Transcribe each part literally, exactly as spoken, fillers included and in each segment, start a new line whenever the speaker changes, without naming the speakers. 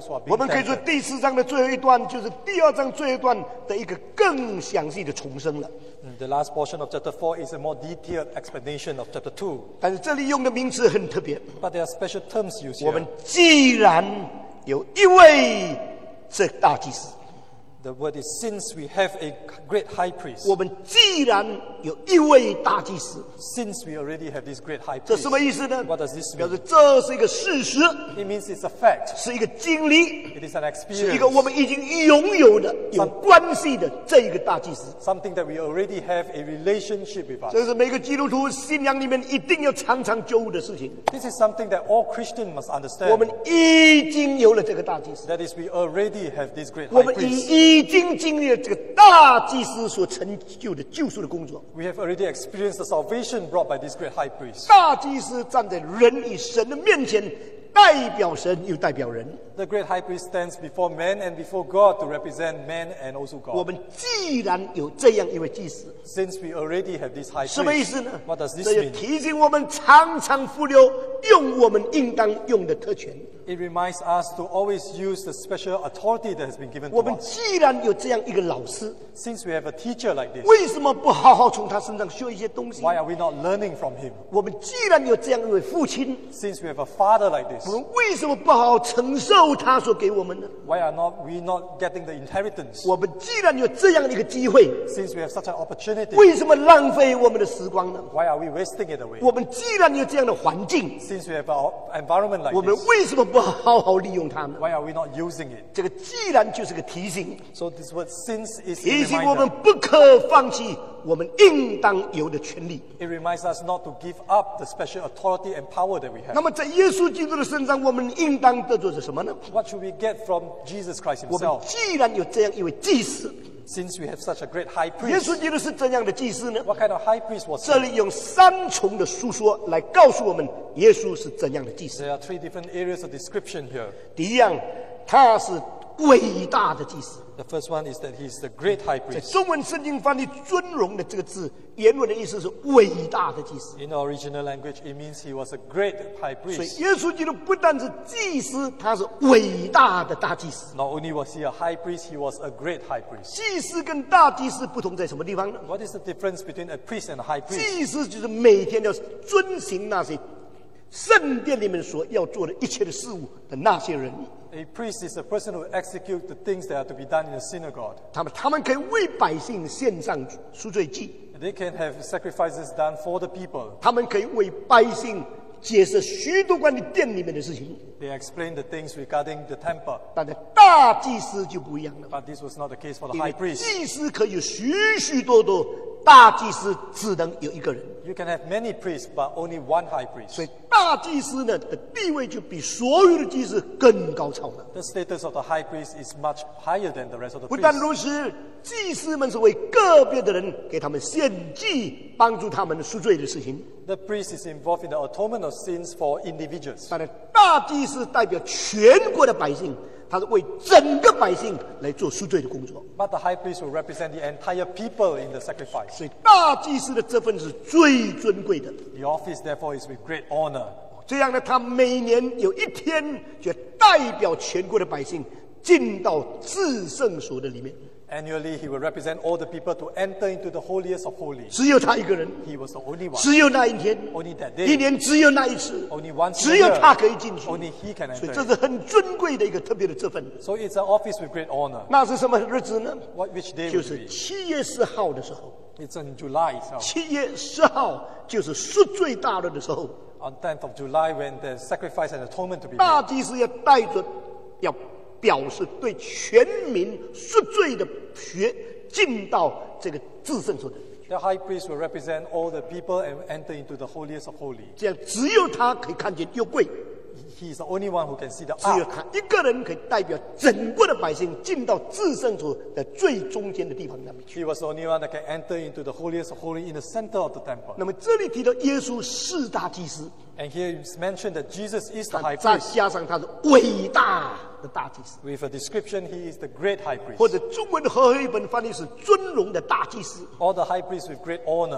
those who are
我
being
们可以说
tempted.
第四章的最后一段就是第二章最后一段的一个更详细的重生了。
And the last portion of chapter four is a more detailed explanation of chapter two.
但是这里用的名词很特别，
But there are special terms used
我们
here.
既然有一位这大祭司，
The word is, since we have a great high priest.
我们既然有一位大祭司，
Since we already have this great high
这
priest.
什么意思呢？
What does this
表
mean?
示这是一个事实，
It means it's a fact.
是一个经历，
It is an
是一个我
experience.
们已经拥有的有关系的这一个大祭司。
Something that we already have a relationship with us.
这是每个基督徒信仰里面一定要常常纠的事情。
This is something that all Christians must
我们
understand.
已经有了这个大祭司，
That is, we already have this great
我
high
们
priest.
已已经经历了这个大祭司所成就的救赎的工作。
We have already experienced the salvation brought by this great high priest.
大祭司站在人与神的面前，代表神又代表人。
The great high priest stands before man and before God to represent man and also
我
God.
们既然有这样一位祭司，
Since we already have this high
什么意
priest,
思呢？
what does this
这就
mean?
提醒我们常常忽略用我们应当用的特权。
It reminds us to always use the special authority that has been given
我
to
们
us.
既然有这样一个老师，
Since we have a teacher like this,
为什么不好好从他身上学一些东西？
why are we not learning from him?
我们既然有这样一位父亲，
Since we have a father like this,
我们为什么不好好承受他所给我们呢？
why are not we not getting the inheritance?
我们既然有这样的一个机会，
Since we have such an opportunity,
为什么浪费我们的时光呢？
why are we wasting it away?
我们既然有这样的环境，
Since we have an environment like
我们
this,
为什么不好好利用它呢？
why are we not using it?
这个既然就是个提醒，
So this word since is a
提醒我们
reminder.
不可放弃我们应当有的权利。
It reminds us not to give up the special authority and power that we
那
have.
么在耶稣基督的身上，我们应当得着是什么呢？
What should we get from Jesus Christ
我们
himself?
既然有这样一位祭司，
Since we have such a great high
耶
priest,
稣基督是怎样的祭司呢？
what kind of high priest was
这
he?
里用三重的述说来告诉我们耶稣是怎样的祭司。
There are three different areas of description here.
第一样，他是伟大的祭司。
The first one is that he is the great high
在
priest.
中文圣经翻译“尊荣”的这个字，原文的意思是伟大的祭司。
In the original language, it means he was a great high
所以
priest.
耶稣基督不但是祭司，他是伟大的大祭司。
Not only was he a high priest, he was a great high priest.
祭司跟大祭司不同在什么地方呢？
What is the difference between a priest and a high priest?
祭司就是每天要遵行那些圣殿里面所要做的一切的事物的那些人。
A priest is a person who executes the things that are to be done in the synagogue.
他们他们可以为百姓献上赎罪祭，
They can have sacrifices done for the people.
他们可以为百姓解释许多关于殿里面的事情。
They explain the things regarding the temple.
但是大祭司就不一样了，
But this was not the case for the
因为
high priest.
祭司可以有许许多多，大祭司只能有一个人。
You can have many priests, but only one high priest.
所以大祭司呢的地位就比所有的祭司更高超了。
The status of the high priest is much higher than the rest of the
不但
priests.
如此，祭司们是为个别的人给他们献祭，帮助他们赎罪的事情。
The priest is involved in the atonement of sins for individuals.
当然，大祭司代表全国的百姓，他是为整个百姓来做赎罪的工作。
But the high priest will represent the entire people in the sacrifice.
所以，大祭司的这份是最尊贵的。
The office, therefore, is with great honor.
这样呢，他每年有一天就代表全国的百姓进到至圣所的里面，
Annually, he will represent all the people to enter into the holiest of holies.
只有他一个人，
He was the only one.
只有那一天，
Only that
一
day.
年只有那一次，
Only once
只
in
有
a
他
year.
可以进去。
Only he can
所以
enter.
这是很尊贵的一个特别的这份。
So it's an office with great honor.
那是什么日子呢？
What, which day
就
would
是
it be?
七月四号的时候。
It's in July itself.
七月十号就是赎罪大日的时候，
On tenth of July, when the sacrifice and atonement to be
大
made.
祭司要带着，要表示对全民赎罪的血进到这个至圣所的。
The high priest will represent all the people and enter into the holiest of holies.
这样只有他可以看见约柜，
He is the only one who can see the
只有
ark.
他一个人可以代表整个的百姓进到至圣所的最中间的地方那边去。
He was the only one that can enter into the holiest of holies in the center of the temple.
那么这里提到耶稣是大祭司，
And here it's mentioned that Jesus is the high
再
priest.
加上他是伟大的大祭司，
With a description, he is the great high
或
priest.
者中文的和合译本翻译是尊荣的大祭司。
Or the high priest with great honor.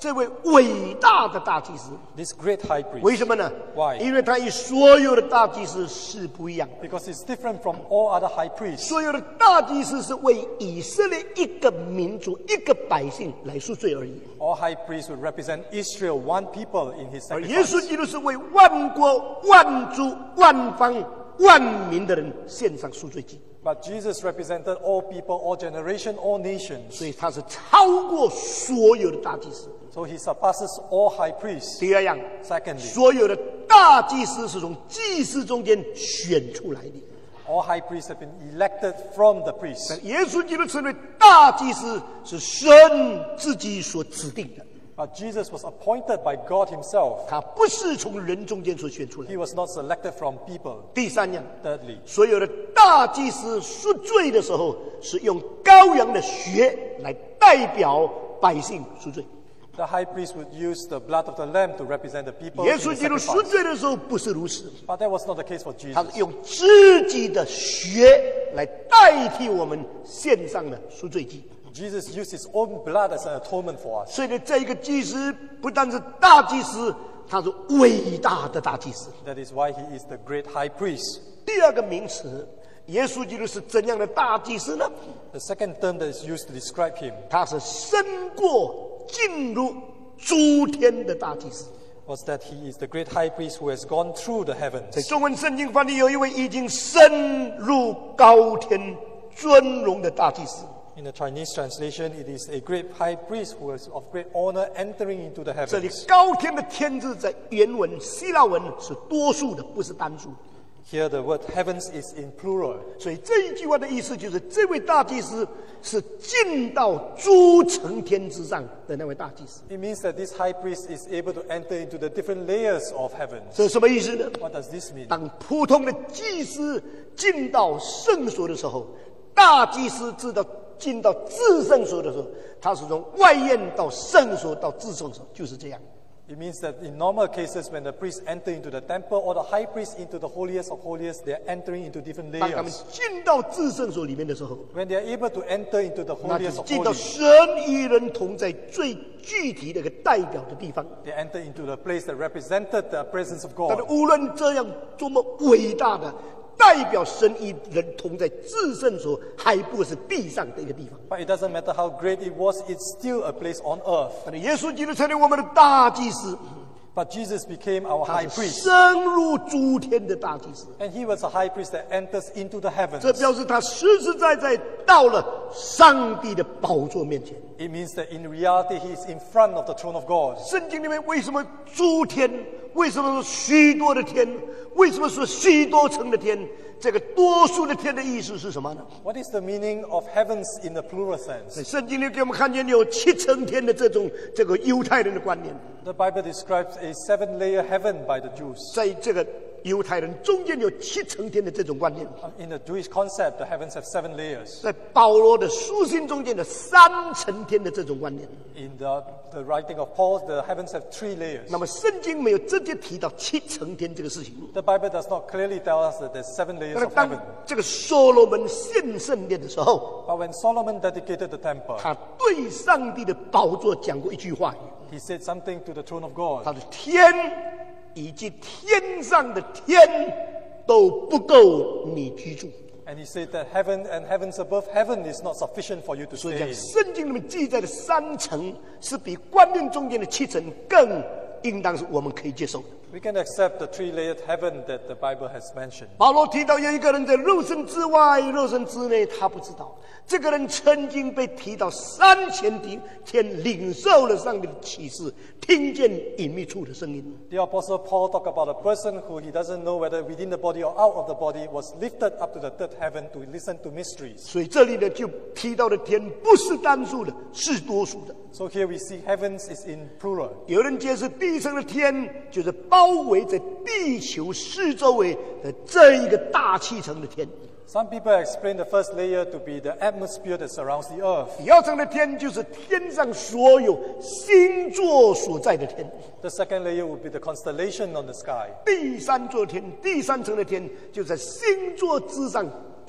这位伟大的大祭司。
this great high priest.
为什么呢
Why?
因为他与所有的大祭司是不一样的。
Because it's different from all other high priests.
所有的大祭司是为以色列一个民族、一个百姓来赎罪而已，
All high priests would represent Israel, one people in his
而耶
sacrifice.
稣基督是为万国、万族、万方、万民的人献上赎罪祭，
But Jesus represented all people, all generation, all nations.
所以他是超过所有的大祭司。
So he surpasses all high priests.
第二样，
Secondly,
所有的大祭司是从祭司中间选出来的。
all high priests have been elected from the priests.
耶稣基督成为大祭司是神自己所指定的，
But Jesus was appointed by God himself.
他不是从人中间所选出来
He
的。
was not selected from people.
第三样，
Thirdly,
所有的大祭司赎罪的时候，是用羔羊的血来代表百姓赎罪。
the high priest would use the blood of the lamb to represent the people
耶
in
稣
the
基督赎
sacrifice.
罪的时候不是如此，
But that was not the case for
他
Jesus.
是用自己的血来代替我们献上了赎罪祭。
Jesus used his own blood as an atonement for us.
所以呢，这一个祭司不但是大祭司，他是伟大的大祭司。
That is why he is the great high priest.
第二个名词，耶稣基督是怎样的大祭司呢？
The second term that is used to describe him
他是胜过进入诸天的大祭司。
was that he is the great high priest who has gone through the
在
heavens.
中文圣经翻译有一位已经升入高天尊荣的大祭司。
In the Chinese translation, it is a great high priest who is of great honor entering into the
这里
heavens.
高天的天字在原文希腊文是多数的，不是单数。
Here the word heavens is in plural.
所以这一句话的意思就是，这位大祭司是进到诸层天之上的那位大祭司。
It means that this high priest is able to enter into the different layers of heaven.
这是什么意思呢？
What does this mean?
当普通的祭司进到圣所的时候，大祭司知道进到至圣所的时候，他是从外院到圣所到至圣所，就是这样。
It means that in normal cases, when the priests enter into the temple or the high priest into the holiest of holiest, they are entering into different
当他们
layers.
进到至圣所里面的时候，
When they are able to enter into the
那就
holiest
是
of
进到
holies,
神与人同在最具体的一个代表的地方。
they enter into the place that represented the presence of
但是
God.
无论这样多么伟大的代表神与人同在至圣所，还不是地上的一个地方。
But it doesn't matter how great it was, it's still a place on earth.
但是耶稣基督成为我们的大祭司，
But Jesus became our
他
high
是
priest.
升入诸天的大祭司。
And he was a high priest that enters into the
这
heavens.
表示他实实在在到了上帝的宝座面前。
It means that in reality, he is in front of the throne of God.
圣经里面为什么诸天？为什么说许多的天？为什么说许多层的天？这个多数的天的意思是什么呢？
What is the meaning of heavens in the plural sense?
在圣经里给我们看见有七层天的这种这个犹太人的观念，
The Bible describes a seven-layer heaven by the Jews.
在这个犹太人中间有七层天的这种观念，
In the Jewish concept, the heavens have seven layers.
在保罗的书信中间的三层天的这种观念。
In the, the writing of Paul, the heavens have three layers.
那么圣经没有直接提到七层天这个事情。
The Bible does not clearly tell us that there's seven layers
但是
of
当
heaven.
这个所罗门献圣殿的时候，
But when Solomon dedicated the temple,
他对上帝的宝座讲过一句话语，
he said something to the throne of God.
他说：“天以及天上的天都不够你居住。”
And he said that heaven and heavens above heaven is not sufficient for you to
所以
stay
讲
in.
圣经里面记载的三层是比观念中间的七层更应当是我们可以接受的。
We can accept the three-layered heaven that the Bible has mentioned.
保罗提到有一个人在肉身之外、肉身之内，他不知道。这个人曾经被提到三千天，领受了上帝的启示，听见隐秘处的声音。
The Apostle Paul talked about a person who he doesn't know whether within the body or out of the body was lifted up to the third heaven to listen to mysteries.
所以这里呢，就提到的天不是单数的，是多数的。
So here we see heavens is in plural.
有人解释地上的天就是包围在地球四周围的这一个大气层的天。
Some people explain the first layer to be the atmosphere that surrounds the earth.
第二层的天就是天上所有星座所在的天。
The second layer would be the constellation on the sky.
第三座天，第三层的天就在星座之上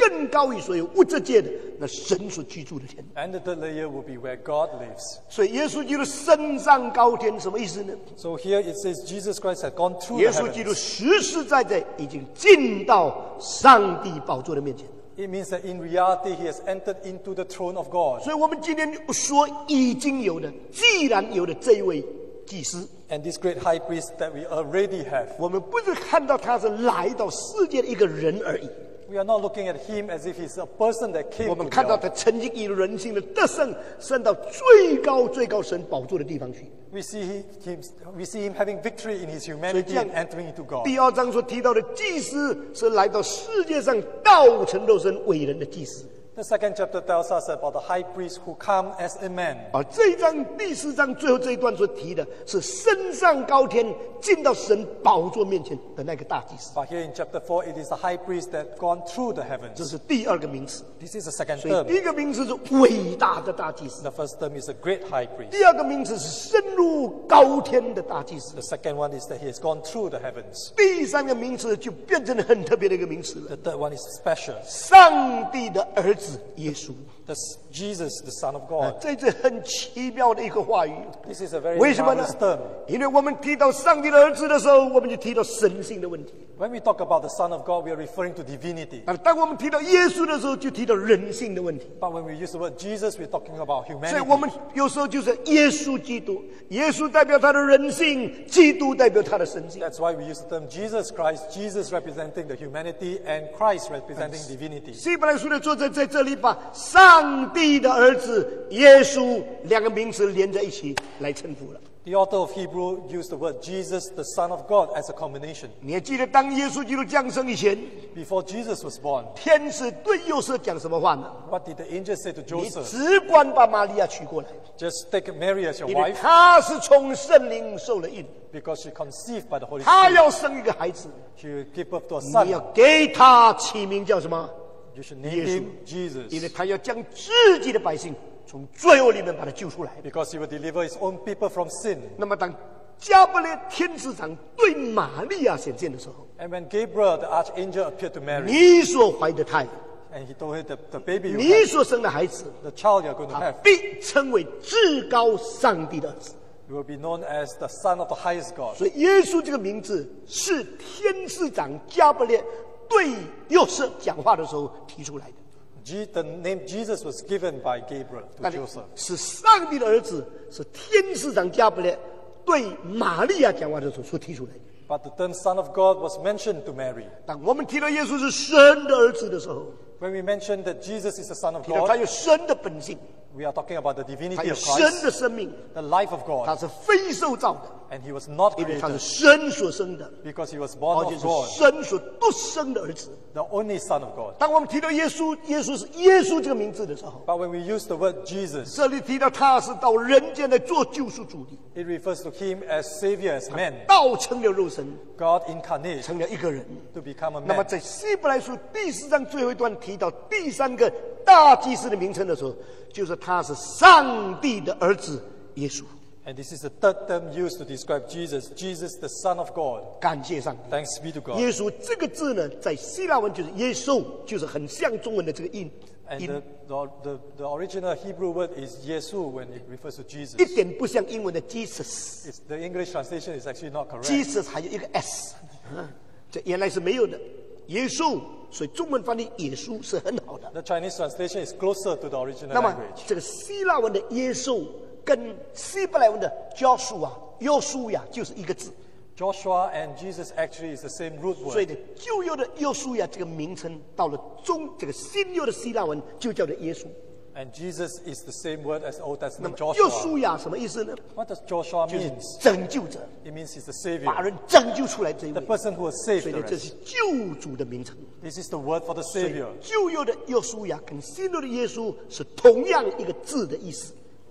更高于所有物质界的那神所居住的天。
And the third layer will be where God lives.
所以耶稣基督升上高天，什么意思呢？
So here it says Jesus Christ had gone through
耶
the
稣基督
heavens.
实实在在已经进到上帝宝座的面前。
It means that in reality he has entered into the throne of God.
所以我们今天说已经有的，既然有的这一位祭司，
And this great high priest that we already have.
我们不是看到他是来到世界的一个人而已，
We are not looking at him as if he's a person that came
我
to
们看到
the
他
earth.
曾经以人性的得胜升到最高最高神宝座的地方去。
We see he, him, we see him having victory in his
所以
humanity
这样
and entering into God.
第二章所提到的祭司是来到世界上道成肉身伟人的祭司，
The second chapter tells us about the high priest who come as a man.
而这一章第四章最后这一段所提的是升上高天进到神宝座面前的那个大祭司，
But here in chapter four, it is the high priest that gone through the
这
heavens.
是第二个名词。
This is the second
所以第
term.
一个名词是伟大的大祭司，
The first term is a great high priest.
第二个名词是深入高天的大祭司，
The second one is that he has gone through the heavens.
第三个名词就变成了很特别的一个名词了。
The third one is special.
上帝的儿子耶稣，
The Jesus, the Son of
啊
God.
这是很奇妙的一个话语。
This is a very
为什么呢
marvelous term.？
因为我们提到上帝的儿子的时候，我们就提到神性的问题；
When we talk about the Son of God, we are referring to divinity.
啊，当我们提到耶稣的时候，就提到人性的问题。
But when we use the word Jesus, we're talking about
所以我
humanity.
们有时候就是耶稣基督，耶稣代表他的人性，基督代表他的神性。
That's why we use the term Jesus Christ, Jesus representing the humanity and Christ representing divinity.
希伯来书的作者在这里把上帝的儿子耶稣两个名词连在一起来称呼了。
The author of Hebrew used the word Jesus, the Son of God, as a combination.
你还记得当耶稣基督降生以前，
Before Jesus was born,
天使对约瑟讲什么话呢？
what did the angel say to
你
Joseph?
只管把玛利亚娶过来，
Just take Mary as your
因为
wife
她是从圣灵受了孕，
because she conceived by the Holy
她
Spirit.
要生一个孩子，
She will give birth to a
你要
son.
给他起名叫什么？
You should name
耶稣
him，Jesus
因为他要将自己的百姓从罪恶里面把他救出来。
because he will deliver his own people from sin.
那么当加百列天使长对玛利亚显现的时候，
And when Gabriel, the archangel, appeared to Mary,
你所怀的胎，
and he told her the, the baby you
你
have,
所生的孩子，
the child you're going to
他
have,
必称为至高上帝的儿子。
you will be known as the Son of the highest God.
所以耶稣这个名字是天使长加百列对约瑟讲话的时候提出来的。
G, the name Jesus was given by Gabriel to
那里
Joseph.
是上帝的儿子，是天使长加百列对玛利亚讲话的时候所提出来的。
But the term Son of God was mentioned to Mary.
当我们提到耶稣是神的儿子的时候，
When we mention that Jesus is the Son of
提到他
God,
有神的本性，
we are talking about the
他
divinity
有
of
神
Christ,
的生命，
the life of
他
God,
是非受造的，
and he was not
因为他是
created
神所生的，
because he was
而
born
且
of
是
God,
神所独生的儿子。
the only Son of God.
当我们提到耶稣，耶稣是耶稣这个名字的时候，
But when we use the word Jesus,
这里提到他是到人间来做救赎主的，
it refers to him as Savior, as man,
道成了肉身，
God incarnate
成了一个人。
to become a
那么
man.
在希伯来书第四章最后一段提到第三个大祭司的名称的时候，就是他是上帝的儿子耶稣。
And this is the third term used to describe Jesus, Jesus the Son of God.
感谢上帝。
Thanks be to God.
耶稣这个字呢，在希腊文就是耶稣，就是很像中文的这个音
And
音，
the, the, the, the original Hebrew word is Yesu when it refers to Jesus.
一点不像英文的 Jesus。
It's, the English translation is actually not correct.
Jesus 还有一个 s，啊这原来是没有的。耶稣，所以中文翻译耶稣是很好的。
The Chinese translation is closer to the original
那么
language.
这个希腊文的耶稣跟希伯来文的 Joshua 约书亚就是一个字，
Joshua and Jesus actually is the same root
所以
word.
呢，旧约的约书亚这个名称到了中这个新约的希腊文就叫做耶稣。
And Jesus is the same word as Old
那
Testament
么约
Joshua.
书亚什么意思呢？
What does Joshua
就是
mean?
拯救者，
It means he's the
把
Savior,
人拯救出来这一
the
位。
person who will save
所以
the
呢，这
rest.
是救主的名称。
This is the word for the
所以
Savior.
旧约的约书亚跟新约的耶稣是同样一个字的意思。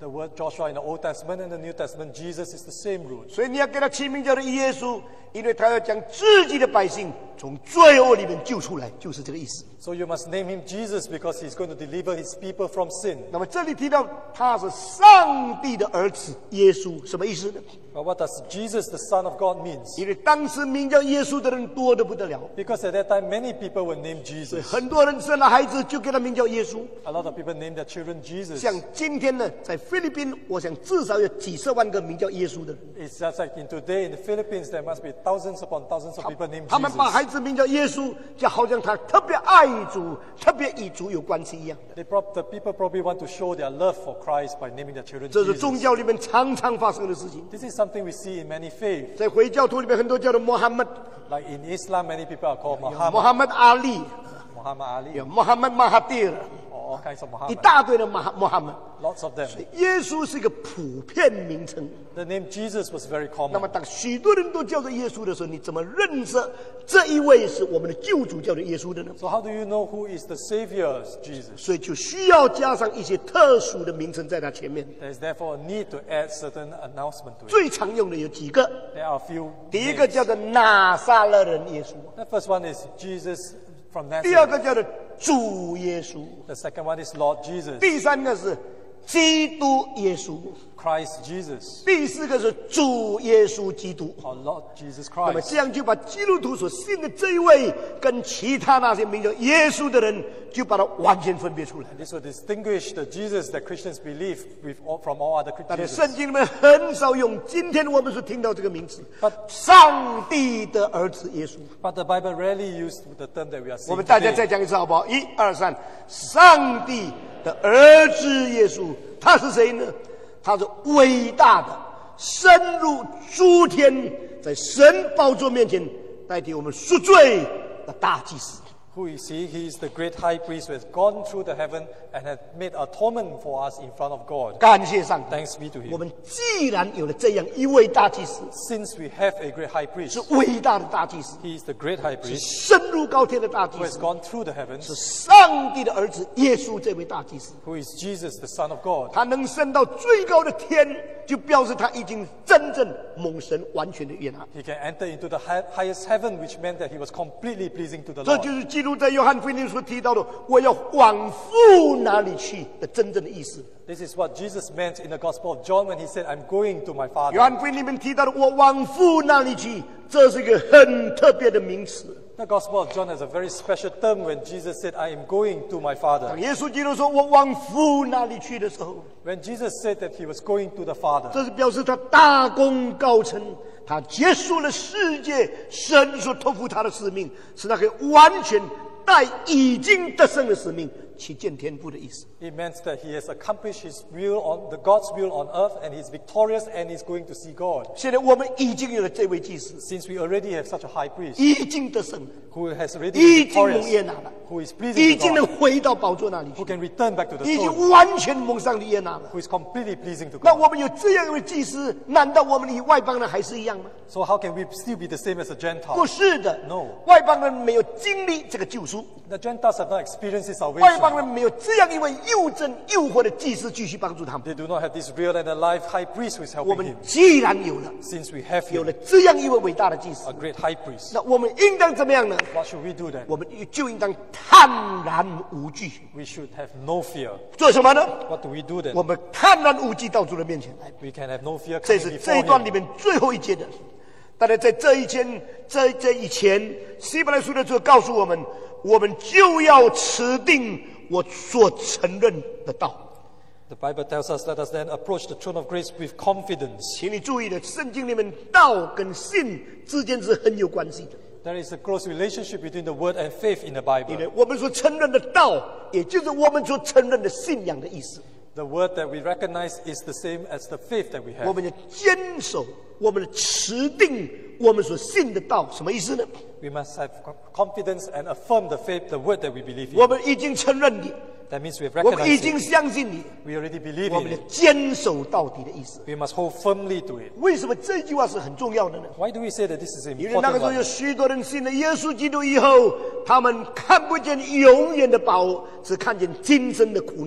The word Joshua in the Old Testament and the New Testament, Jesus is the same root.
所以你要给他起名叫做耶稣，因为他要将自己的百姓从罪恶里面救出来，就是这个意思。
So you must name him Jesus because he's going to deliver his people from sin.
那么这里提到他是上帝的儿子耶稣，什么意思呢？
But what does Jesus, the Son of God, means?
因为当时名叫耶稣的人多得不得了，
Because at that time, many people were named
所以
Jesus.
很多人生了孩子就给他名叫耶稣。
A lot of people named their children Jesus.
像今天呢，在菲律宾，我想至少有几十万个名叫耶稣的人。
It's just like in today in the Philippines, there must be thousands upon thousands of people named
他们把
Jesus.
孩子名叫耶稣，就好像他特别爱主、特别与主有关系一样。
They prob- the people probably want to show their love for Christ by naming their children
这是宗
Jesus.
教里面常常发生的事情。
This is something we see in many faiths.
在回教徒里面，很多叫做穆罕默德、
Like in Islam, many people are called
穆
Muhammad,
罕默德阿里、
Muhammad Ali,
有穆罕默德马哈蒂尔，
or all kinds of
一
Muhammad.
大堆的穆罕穆罕默德。
Lots of them.
耶稣是一个普遍名称。
The name Jesus was very
那么，
common.
当许多人都叫做耶稣的时候，你怎么认识这一位是我们的救主，叫做耶稣的呢？
So how do you know who is the Savior, Jesus?
所以就需要加上一些特殊的名称在他前面。
There is therefore a need to add certain announcement to it.
最常用的有几个，
There are a few.
第一个
names.
叫做拿撒勒人耶稣，
The first one is Jesus from
第二
Nazareth.
个叫做主耶稣，
The second one is Lord Jesus,
第三个是基督耶稣，
Christ Jesus,
第四个是主耶稣基督。
or Lord Jesus
那么
Christ.
这样就把基督徒所信的这一位跟其他那些名叫耶稣的人，就把它完全分别出来。
This will distinguish the Jesus that Christians believe with all, from all other
但在
Christians.
圣经里面很少用今天我们所听到这个名词
But-，
上帝的儿子耶稣。
But the Bible rarely used the term that we are
我
seeing
们大家
today.
再讲一次好不好？一二三，上帝的儿子耶稣，他是谁呢？他是伟大的，深入诸天，在神宝座面前代替我们赎罪的大祭司。
Who is he? He is the great high priest who has gone through the heaven and has made atonement for us in front of God.
感谢上帝！
Thanks be to
我
him.
们既然有了这样一位大祭司，
Since we have a great high
是
priest,
伟大的大祭司，
he is the great high
是
priest
深入高天的大祭
who has
司，
gone through the
是
heavens,
上帝的儿子耶稣这位大祭司。
who is Jesus, the Son of God.
他能升到最高的天，就表示他已经真正蒙神完全的悦纳。
He can enter into the hi- highest heaven, which meant that he was completely pleasing to the
这
Lord.
就是基督在约翰福音所提到的“我要往父那里去”的真正的意思。
This is what Jesus meant in the Gospel of John when he said, I'm going to my
约
Father.
翰福音里面提到的“我往父那里去”，这是一个很特别的名词。
The Gospel of John has a very special term when Jesus said, I am going to my Father.
当耶稣基督说“我往父那里去”的时候，
When Jesus said that he was going to the Father,
这是表示他大功告成，他结束了世界神所托付他的使命，使他可以完全带已经得胜的使命去见天父的意思。
it meant that he has accomplished his will on the God's will on earth and he's victorious and he's going to see God.
现在我们已经有了这位祭司，
Since we already have such a high priest
已经得胜了，
who has already
已
been
经蒙悦
victorious,
纳了，
who is
已
pleasing
经
to
能
God,
回到宝座那里
who
去，
can return back to the
已经
throne,
完全蒙上帝悦纳了。
who is completely pleasing to
那
God.
我们有这样一位祭司，难道我们与外邦人还是一样吗？
So how can we still be the same as the
不
Gentiles?
是的
No
外邦人没有经历这个救赎，
The Gentiles have not experienced this
外邦
salvation.
人没有这样一位又真又活的祭司继续帮助他们。
They do not have this real and alive high priest who is
我
helping
们
him.
既然有了，
Since we have
有
him,
了这样一位伟大的祭司
a，great high priest,
那我们应当怎么样呢？
what should we do then?
我们就应当坦然无惧。
We should have no fear.
做什么呢？
What do we do then?
我们坦然无惧到主的面前来。
We can have no fear
这
coming
是这一
before
段里
him.
面最后一节的。当然，在这一前，在这以前，希伯来书的作者告诉我们，我们就要持定我所承认的道。
The Bible tells us, let us then approach the throne of grace with confidence.
请你注意的，圣经里面道跟信之间是很有关系的。
There is a close relationship between the word and faith in the
因为
Bible.
我们所承认的道，也就是我们所承认的信仰的意思。
The word that we recognize is the same as the faith that we
我
have.
们要坚守，我们的持定我们所信的道，什么意思呢？
We must have co- confidence and affirm the faith, the word that we believe
我
in.
们已经承认你，
That means we have
我们已
recognized
经
it.
相信你，
We already believe
我
in
们要
it.
坚守到底的意思。
We must hold firmly to it.
为什么这句话是很重要的呢？
Why do we say that this is an
因为那个
important
时候有
one?
许多人信了耶稣基督以后，他们看不见永远的宝，只看见今生的苦难。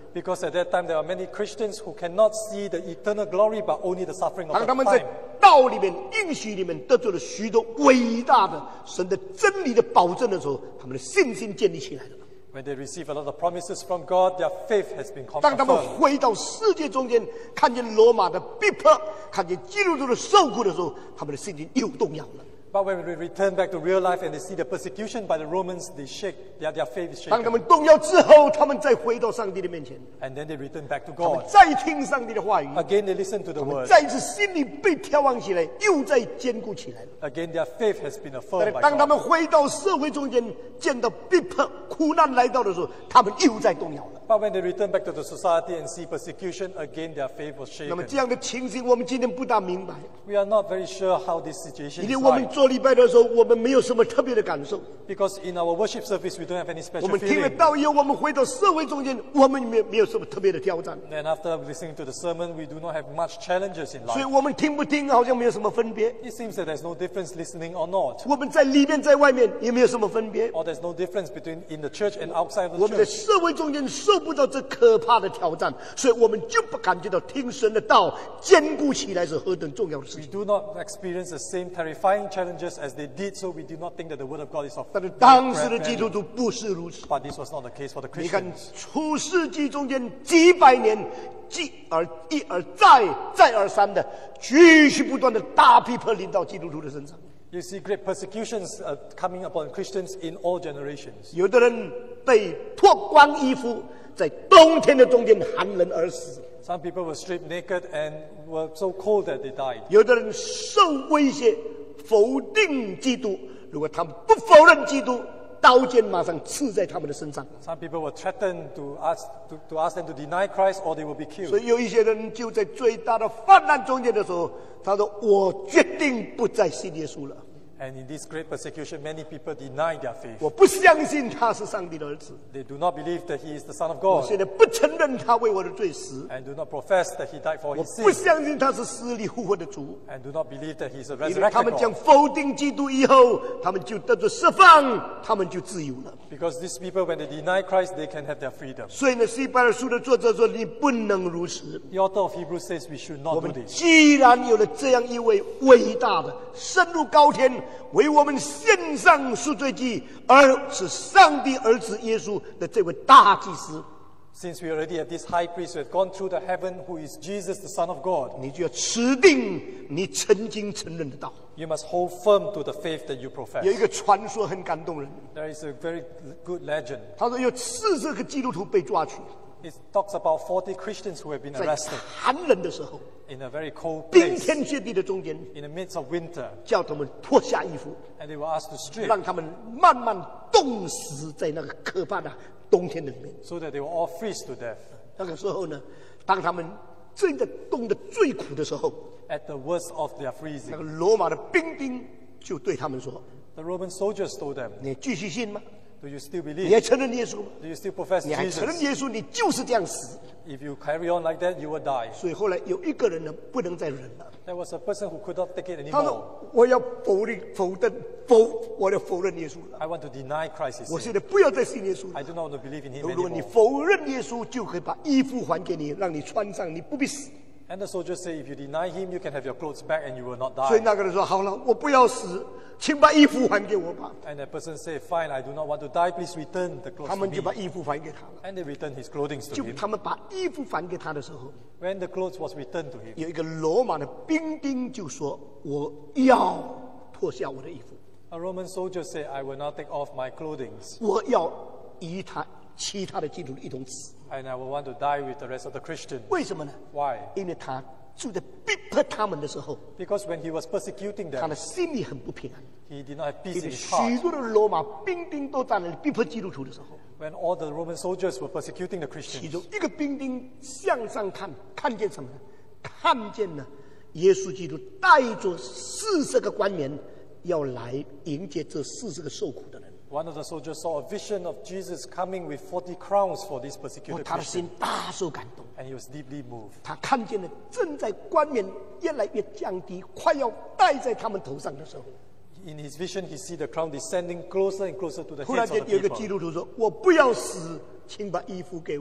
Because at that time there are many Christians who cannot see the eternal glory, but only the suffering of
当
the
他们在
time.
道里面、应许里面得到了许多伟大的神的真理的保证的时候，他们的信心建立起来了。
When they receive a lot of promises from God, their faith has been
当他们
confirmed.
回到世界中间，看见罗马的逼迫，看见基督徒的受苦的时候，他们的信心又动摇了。
But when we return back to real life and they see the persecution by the Romans, they shake, their, their faith is
当他
shaken.
们动摇之后，他们再回到上帝的面前，
And then they return back to
他们
God.
再听上帝的话语，
Again, they listen to the word.
再一次心里被挑旺起来，又再坚固起来了。
Again, their faith has been
但
affirmed
是
by
当他
God.
们回到社会中间，见到逼迫、苦难来到的时候，他们又在动摇了。
But when they return back to the society and see persecution, again their faith was
那么
shaken.
这样的情形，我们今天不大明白。
We are not very sure how this situation
因
is
为我们
like.
做礼拜的时候，我们没有什么特别的感受。
Because in our worship service, we don't have any
我
special
们听了
feeling.
道以后，我们回到社会中间，我们没有没有什么特别的挑战，
And after listening to the sermon, we do not have much challenges in
所以
life.
我们听不听好像没有什么分别。
It seems that there's no difference listening or not.
我们在里面在外面也没有什么分别。
Or there's no difference between in the church and outside of
我
the
们在
church.
社会中间受不到这可怕的挑战，所以我们就不感觉到听神的道坚固起来是何等重要的事
We
情。
do not experience the same terrifying challenges as they did, so we do not think that the word of God is of
但是
great
当时的
value.
基督徒不是如此。
But this was not the case for the
你看
Christians.
出世纪中间几百年，继而一而再再而三的继续不断的大逼迫临到基督徒的身上。
You see great persecutions uh, coming upon Christians in all generations.
有的人被脱光衣服，在冬天的中间寒冷而死；
Some people were stripped naked and were so cold that they died.
有的人受威胁，否定基督。如果他们不否认基督，刀剑马上刺在他们的身上。
Some people were threatened to ask, to, to ask them to deny Christ or they will be
所
killed.
以有一些人就在最大的患难中间的时候，他说：“我决定不再信耶稣了，
And in this great persecution, many people deny their faith.
我不相信他是上帝的儿子，
They do not believe that he is the Son of
我
God
现在不承认他为我的罪死，
and do not profess that he died for
我
his
不
sins
相信他是死里复活的主。”
and do not believe that he is a
因为他们
resurrected
将
God.
否定基督以后，他们就得到释放，他们就自由了。
Because these people, when they deny Christ, they can have their freedom.
所以呢，希伯来书的作者说：“你不能如此。
The author of Hebrews says we should
我
not do
们
this.
既然有了这样一位伟大的、深入高天、为我们献上赎罪祭，而是上帝儿子耶稣的这位大祭司，
Since we already have this high priest who has gone through the heaven, who is Jesus, the Son of God,
你就要持定你曾经承认的道。
you must hold firm to the faith that you
有
profess.
一个传说很感动人，
There is a very good legend.
他说有四十个基督徒被抓去，
It talks about forty Christians who have been
在
arrested
寒冷的时候，
in a very cold
冰
place
天雪地的中间，
in the midst of winter,
叫他们脱下衣服，
and they were asked to strip
让他们慢慢冻死在那个可怕的冬天的里面。
so that they will all freeze to death.
那个时候呢，当他们真的冻得最苦的时候，
At the worst of their
那
freezing,
个罗马的兵丁就对他们说
the Roman soldiers told them,
你继续信吗？
do you still
你
believe?
还承认耶稣吗？
Do you still profess
你还承认
Jesus?
耶稣，你就是这样死。
If you carry on like that, you will die.
所以后来有一个人呢，不能再忍了，
There was a person who could not take it
他
anymore.
说：“我要否认、否认、否，我要否认耶稣了。
I want to deny Christ. He
我
said.
现在不要再信耶稣
I
了。
do not want to believe in him
如果你
anymore.
否认耶稣，就可以把衣服还给你，让你穿上，你不必死。
And the soldiers say, if you deny him, you can have your clothes back and you will not
所以
die.
那个人说：好了，我不要死，请把衣服还给我吧。
And that person said, fine, I do not want to die. Please return the
他
clothes
们
to
就把
me.
衣服还给他了。
And they returned his clothing to
就
him.
他们把衣服还给他的时候，
When the clothes was returned to him,
有一个罗马的兵丁就说：“我要脱下我的衣服，
a Roman soldier said, I will not take off my clothing,
我要与他其他的基督徒一同死。
and I will want to die with the rest of the Christians.
为什么呢？
Why?
因为他就在逼迫他们的时候，
Because when he was persecuting
他
them,
的心里很不平安。
he did not have peace
因
in
为
his
许
heart.
多的罗马兵丁都在那里逼迫基督徒的时候，
When all the Roman soldiers were persecuting the
其
Christians,
中一个兵丁向上看，看见什么呢？看见了耶稣基督带着四十个冠冕要来迎接这四十个受苦的人。
one of the soldiers saw a vision of Jesus coming with forty crowns for these
哦，
persecuted
他的心
Christians,
大受感动。
and he was deeply moved.
他看见了正在冠冕越来越降低，快要戴在他们头上的时候，
In his vision, he see the crown descending closer and closer to the
突然
heads of
间有
the
一个基
people.
督徒说：“我不要死，请把衣服给我。”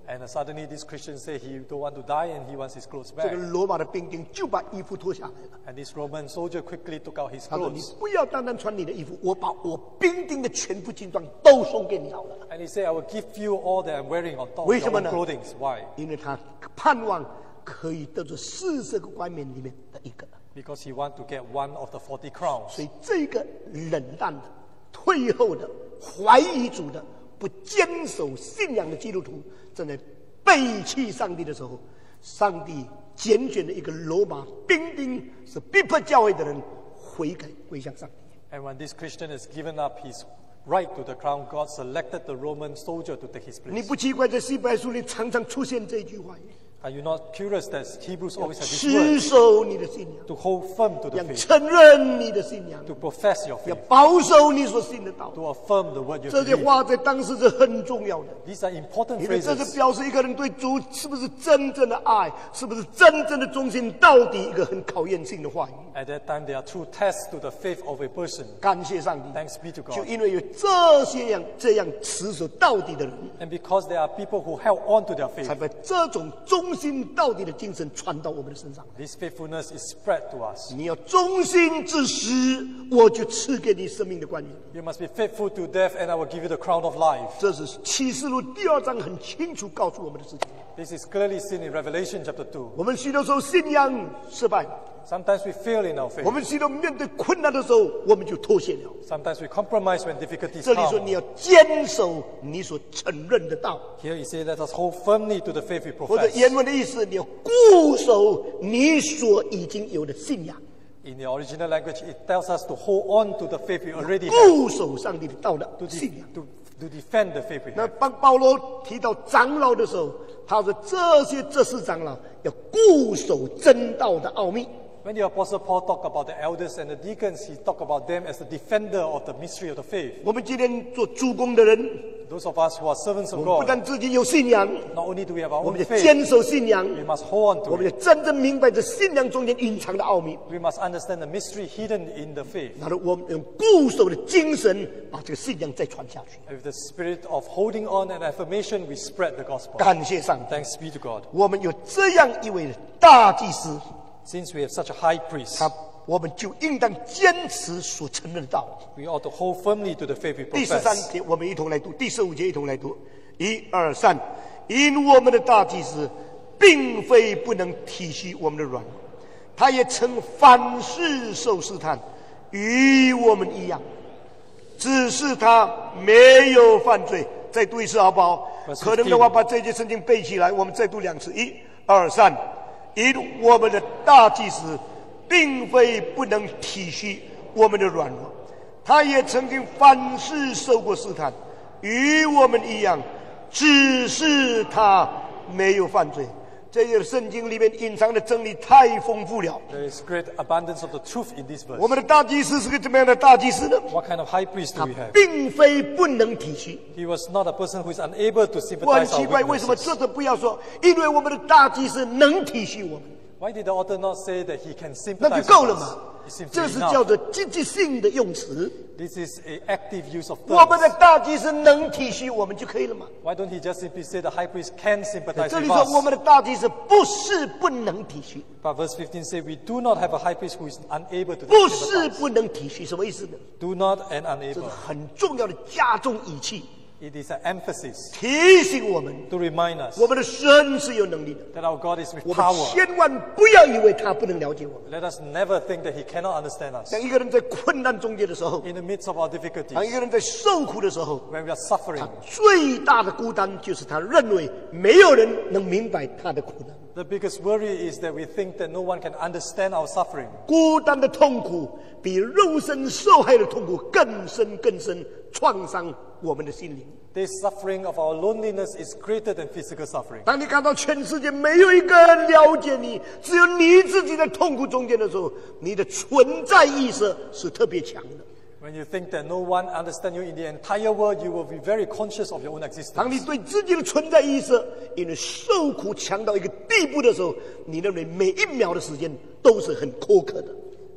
And suddenly this Christian said he don't want to die and he wants his clothes
这个
back.
罗马的兵丁就把衣服脱下来了。
And this Roman soldier quickly took out his
他说：“你
clothes.
不要单单穿你的衣服，我把我兵丁的全副军装都送给你好了。
And he said, I will give you all that I'm wearing on top of
为什
your
么
own
呢？
clothing. Why?
因为他盼望可以得着四十个冠冕里面的一个。
Because he want to get one of the forty crowns.
所以这个冷淡的、退后的、怀疑主的、不坚守信仰的基督徒，正在背弃上帝的时候，上帝拣选了一个罗马兵丁，是逼迫教会的人悔改归向上帝。
And when this Christian has given up his right to the crown, God selected the Roman soldier to take his
你
place.
不奇怪，在希伯来书里常常出现这句话：
Are you not curious that Hebrews always have this
持
word
守你的信仰，
to hold firm to the
要
faith,
承认你的信仰，
to profess your
要
faith,
保守你所信的道。
to affirm the word you
这些
believe?
话在当时是很重要的。
These are important
因为这是
phrases
表示一个人对主是不是真正的爱，是不是真正的忠心到底，一个很考验性的话语。
At that time, they are true tests to the faith of a person.
感谢上帝，
Thanks be to
就
God.
因为有这些样这样持守到底的人，
And because there are people who held on to their
才
faith,
把这种忠心到底的精神传到我们的身上来。
this faithfulness is spread to us.
你要忠心至死，我就赐给你生命的冠冕。
You must be faithful to death, and I will give you the crown of life.
这是启示录第二章很清楚告诉我们的事情。
This is clearly seen in Revelation chapter two.
我们许多时候信仰失败，
Sometimes we fail in our
我
faith.
们许多面对困难的时候，我们就脱线了。
Sometimes we compromise when difficulties
这里说
come.
你要坚守你所承认的道，
Here he says, let us hold firmly to the faith we
或者
profess.
原文的意思，你要固守你所已经有的信仰，
In the original language, it tells us to hold on to the faith we already have,
固守上帝的道的
to,
信
de-
仰。
to, to defend the faith we
那
have.
当保罗提到长老的时候，他说这些这是长老要固守真道的奥秘。
When the Apostle Paul talked about the elders and the deacons, he talked about them as the defender of the mystery of the faith.
我们今天做主公的人，
Those of us who are servants
我
of
们不
God,
但自己有信仰，
not only do we have our
我
own
们要
faith,
坚守信仰，
we must hold on
我
to
们要
it.
真正明白这信仰中间隐藏的奥秘。
We must understand the mystery hidden in the faith.
然后我们用固守的精神把这个信仰再传下去。
And with the spirit of holding on and affirmation, we spread the gospel.
感谢上帝，
Thanks be to God.
我们有这样一位大祭司，
Since we have such a high priest,
他我们就应当坚持所承认的道。
we ought to hold firmly to the faith we
第十三
profess.
节，我们一同来读；第十五节一同来读。一二三，因我们的大祭司并非不能体恤我们的软弱，他也曾凡事受试探，与我们一样，只是他没有犯罪。再读一次好不好？
Verse
可能的话，把这节圣经背起来，我们再读两次。一二三，因我们的大祭司并非不能体恤我们的软弱，他也曾经凡事受过试探，与我们一样，只是他没有犯罪。这个圣经里面隐藏的真理太丰富了。
There is great abundance of the truth in this
我
verse.
们的大祭司是个怎么样的大祭司呢？
What kind of high priest do
他
we have?
并非不能体恤。
He was not a person who is unable to
我很
sympathize
奇
our
怪，为什么
weaknesses.
这次不要说？因为我们的大祭司能体恤我们，
Why did the author not say that he can
那就
sympathize
够了
with
嘛
us?？It seems
这
to
是
be
叫
enough.
做积极性的用词。
This is an active use of
我们的
terms.
大祭司能体恤我们就可以了嘛？
Why don't he just simply say the high priest can sympathize
这里
with
说我
us?
们的大祭司不是不能体恤，
But verse fifteen says we do not have a high priest who is unable to
不是
sympathize.
不能体恤，什么意思呢？
Do not and
这是
unable.
很重要的加重语气，
It is an emphasis
提醒我们，
to remind us
我们的神是有能力的。
that our God is with
我们
power.
千万不要以为他不能了解我们。
Let us never think that he cannot understand us.
当一个人在困难中间的时候，
In the midst of our
当一
difficulties,
个人在受苦的时候，
when we are suffering,
最大的孤单就是他认为没有人能明白他的苦难。
the biggest worry is that we think that no one can understand our suffering.
孤单的痛苦比肉身受害的痛苦更深更深，创伤我们的心灵。
This suffering of our loneliness is greater than physical suffering.
当你感到全世界没有一个人了解你，只有你自己在痛苦中间的时候，你的存在意识是特别强的。
When you think that no one understands you in the entire world, you will be very conscious of your own
当你
existence.
对自己的存在意识因为受苦强到一个地步的时候，你认为每一秒的时间都是很苛刻的。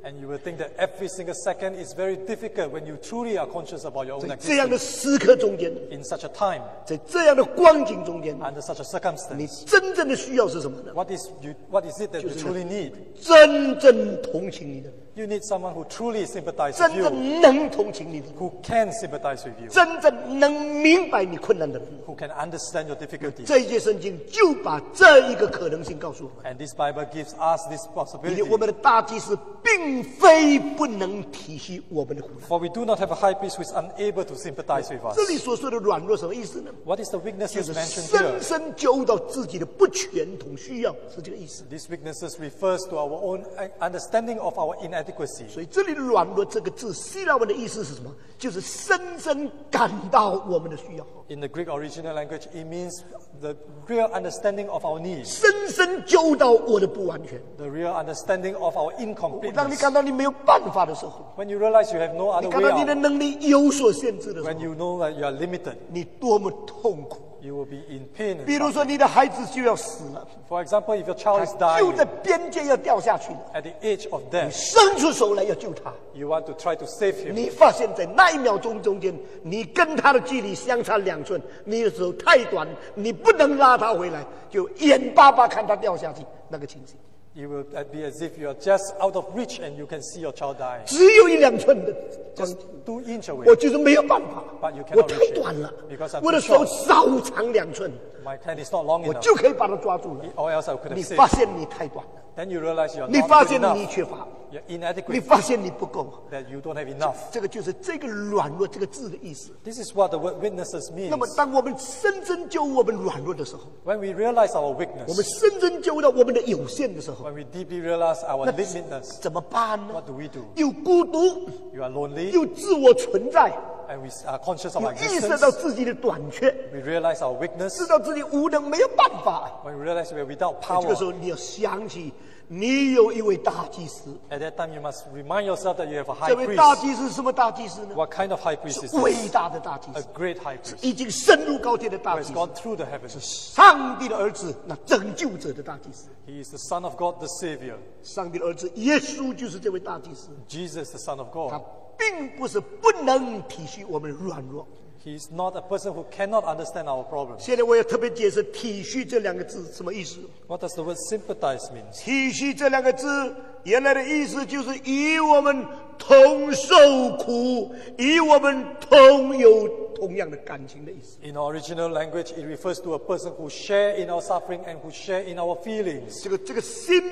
And you will think that every single second is very difficult when you truly are conscious about your own
在这样的
existence.
时刻中间，
In such a time,
在这样的光景中间，
under such a
你
circumstance,
真正的需要是什么呢？
what is you, what is it that you truly need?
真正同情你的人，
You need someone who truly sympathizes
真
with you,
正能同情你的人，
who can sympathize with you,
真正能明白你困难的人。
who can understand your difficulties.
这一节圣经就把这一个可能性告诉我们。
And this Bible gives us this
因
possibility.
为我们的大祭司并非不能体恤我们的苦难。
For we do not have a high priest who is unable to sympathize with
这
us.
里所说的软弱什么意思呢？
What is the
就
weaknesses
是
mentioned
深
here?
深觉悟到自己的不全同需要，是这个意思。
These weaknesses refers to our own understanding of our inadequacy.
所以这里的软弱这个字，希腊文的意思是什么？就是深深感到我们的需要，
In the Greek original language, it means the real understanding of our needs,
深深觉悟到我的不完全。
the real understanding of our
当你
incompleteness.
感到你没有办法的时候，
When you realize you have no
你
other
感
way
到你的
out,
能力有所限制的时
when
候，
you know that you are limited,
你多么痛苦！
you will be in pain. and
比如
suffering.
说，你的孩子就要死了，
For example, if your child is
就在
dying
边界要掉下去了，
at the edge of death,
伸出手来要救他。
you want to try to save him.
你发现，在那一秒钟中间，你跟他的距离相差两寸，你的手太短，你不能拉他回来，就眼巴巴看他掉下去，那个情形，
It will be as if you are just out of reach and you can see your child dying.
只有一两寸的光
Just
景，
two inch
我
away.
就是没有办法
But you，cannot
我太
reach it
短了
because I'm，
我的
too
手
short.
少长两寸，
My hand is not long
我
enough,
就可以把它抓住了。
or else I could
你
have
发
saved.
现你太短了，
Then you realize you are
你
not
发
good
现你
enough.
缺乏，
You're
你
inadequate.
发现你不够，
That you don't have enough.
这个就是这个软弱这个字的意思。
This is what the word witnesses
那么，
means.
当我们深深觉悟我们软弱的时候，
When we realize our
我们
weakness,
深深觉悟到我们的有限的时候，
when we deeply realize our
那
limitedness,
怎么办呢？
what do we do?
又孤独，
You are lonely,
又自我存在，
and we are conscious of
又
our
意识到
existence.
自己的短缺，
We realize our
知
weakness.
道自己无能，没有办法。
When we realize we are without
这个时
power,
候，你要想起你有一位大祭司。
at that time you must remind yourself that you have a high
这位大
priest.
祭司是什么大祭司呢？
What kind of high priest
是
is
伟
this?
大的大祭
A
司，
great high priest
已经深入高天的
who
大
has
祭司，
gone through the heavens.
上帝的儿子，那拯救者的大祭司。
He is the Son of God, the Savior.
上帝的儿子耶稣就是这位大祭司，
Jesus, the Son of
他
God.
并不是不能体恤我们软弱。
He is not a person who cannot understand our problems.
现在我要特别解释“体恤”这两个字什么意思。
What does the word sympathize mean?
体恤这两个字原来的意思就是与我们同受苦，与我们同有同样的感情的意思。
In original language, it refers to a person who share in our suffering and who share in our feelings.
这个这个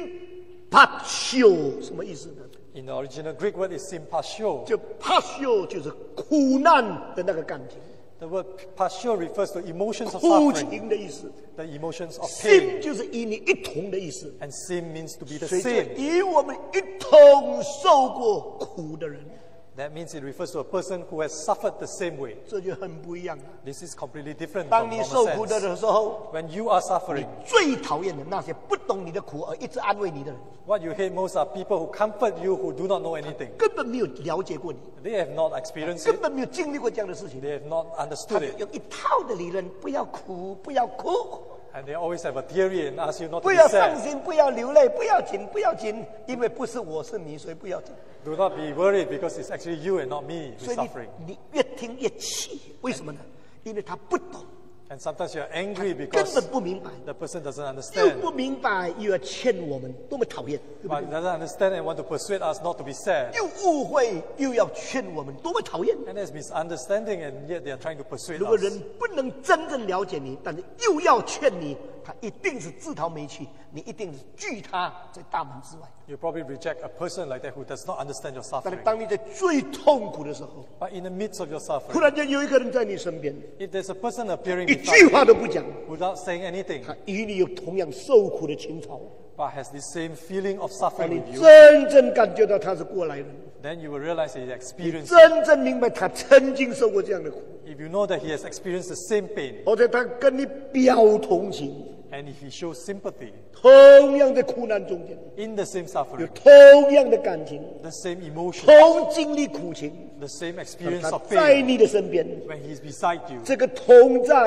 sympathio 什么意思呢？
In the original Greek word is sympathio.
就 patio 就是苦难的那个感情，
The word patio refers to emotions of
苦
suffering,
情的意思。
the emotions of
心
pain.
就是与你一同的意思，
And sin means to be the
所以就
same.
与我们一同受过苦的人，
That means it refers to a person who has suffered the same way.
这就很不一样了。
This is completely different
当
from
你受苦
normal
的
sense.
时候，
When you are suffering,
最讨厌的那些不懂你的苦而一直安慰你的人，
what you hate most are people who comfort you who do not know anything.
根本没有了解过你，
They have not experienced
根
it.
本没有经历过这样的事情。
They have not
他
understood
们
it.
用一套的理论，不要哭，不要哭，
And they always have a theory and ask you not to
不
be
要伤
sad.
心，不要流泪，不要紧，不要紧，因为不是我是你，所以不要紧。
Do not be worried because it's actually you and not me
所
who's
以
suffering.
你你越听越气，为什么呢？因为他不懂，
And sometimes you're angry
根
because
本不明白，
the person doesn't
又
understand.
不明白又要劝我们，多么讨厌，对不
But
对？
doesn't understand and want to persuade us not to be sad.
又误会又要劝我们，多么讨厌！
And there's misunderstanding and yet they are trying to persuade
如果
us.
人不能真正了解你，但是又要劝你，他一定是自讨没趣，你一定是拒他在大门之外。
You probably reject a person like that who does not understand your
但是
suffering.
当你在最痛苦的时候，
But in the midst of your
突
suffering,
然间有一个人在你身边，
if there's a person appearing
一
beside
句
you
话都不讲，
without saying anything,
他与你有同样受苦的情操，
but has the same feeling of
当
suffering
你
with you,
真正感觉到他是过来人，
then you will realize he
你
experienced it.
真正明白他曾经受过这样的苦，
If you know that he has experienced the same pain,
而且他跟你表同情，
and if he shows sympathy
同样在苦难中间
in the same
有
suffering,
同样的感情，
the same emotion,
同经历苦情，
the same experience
他
of
在
pain,
你的身边，
when he's beside you,
这个同在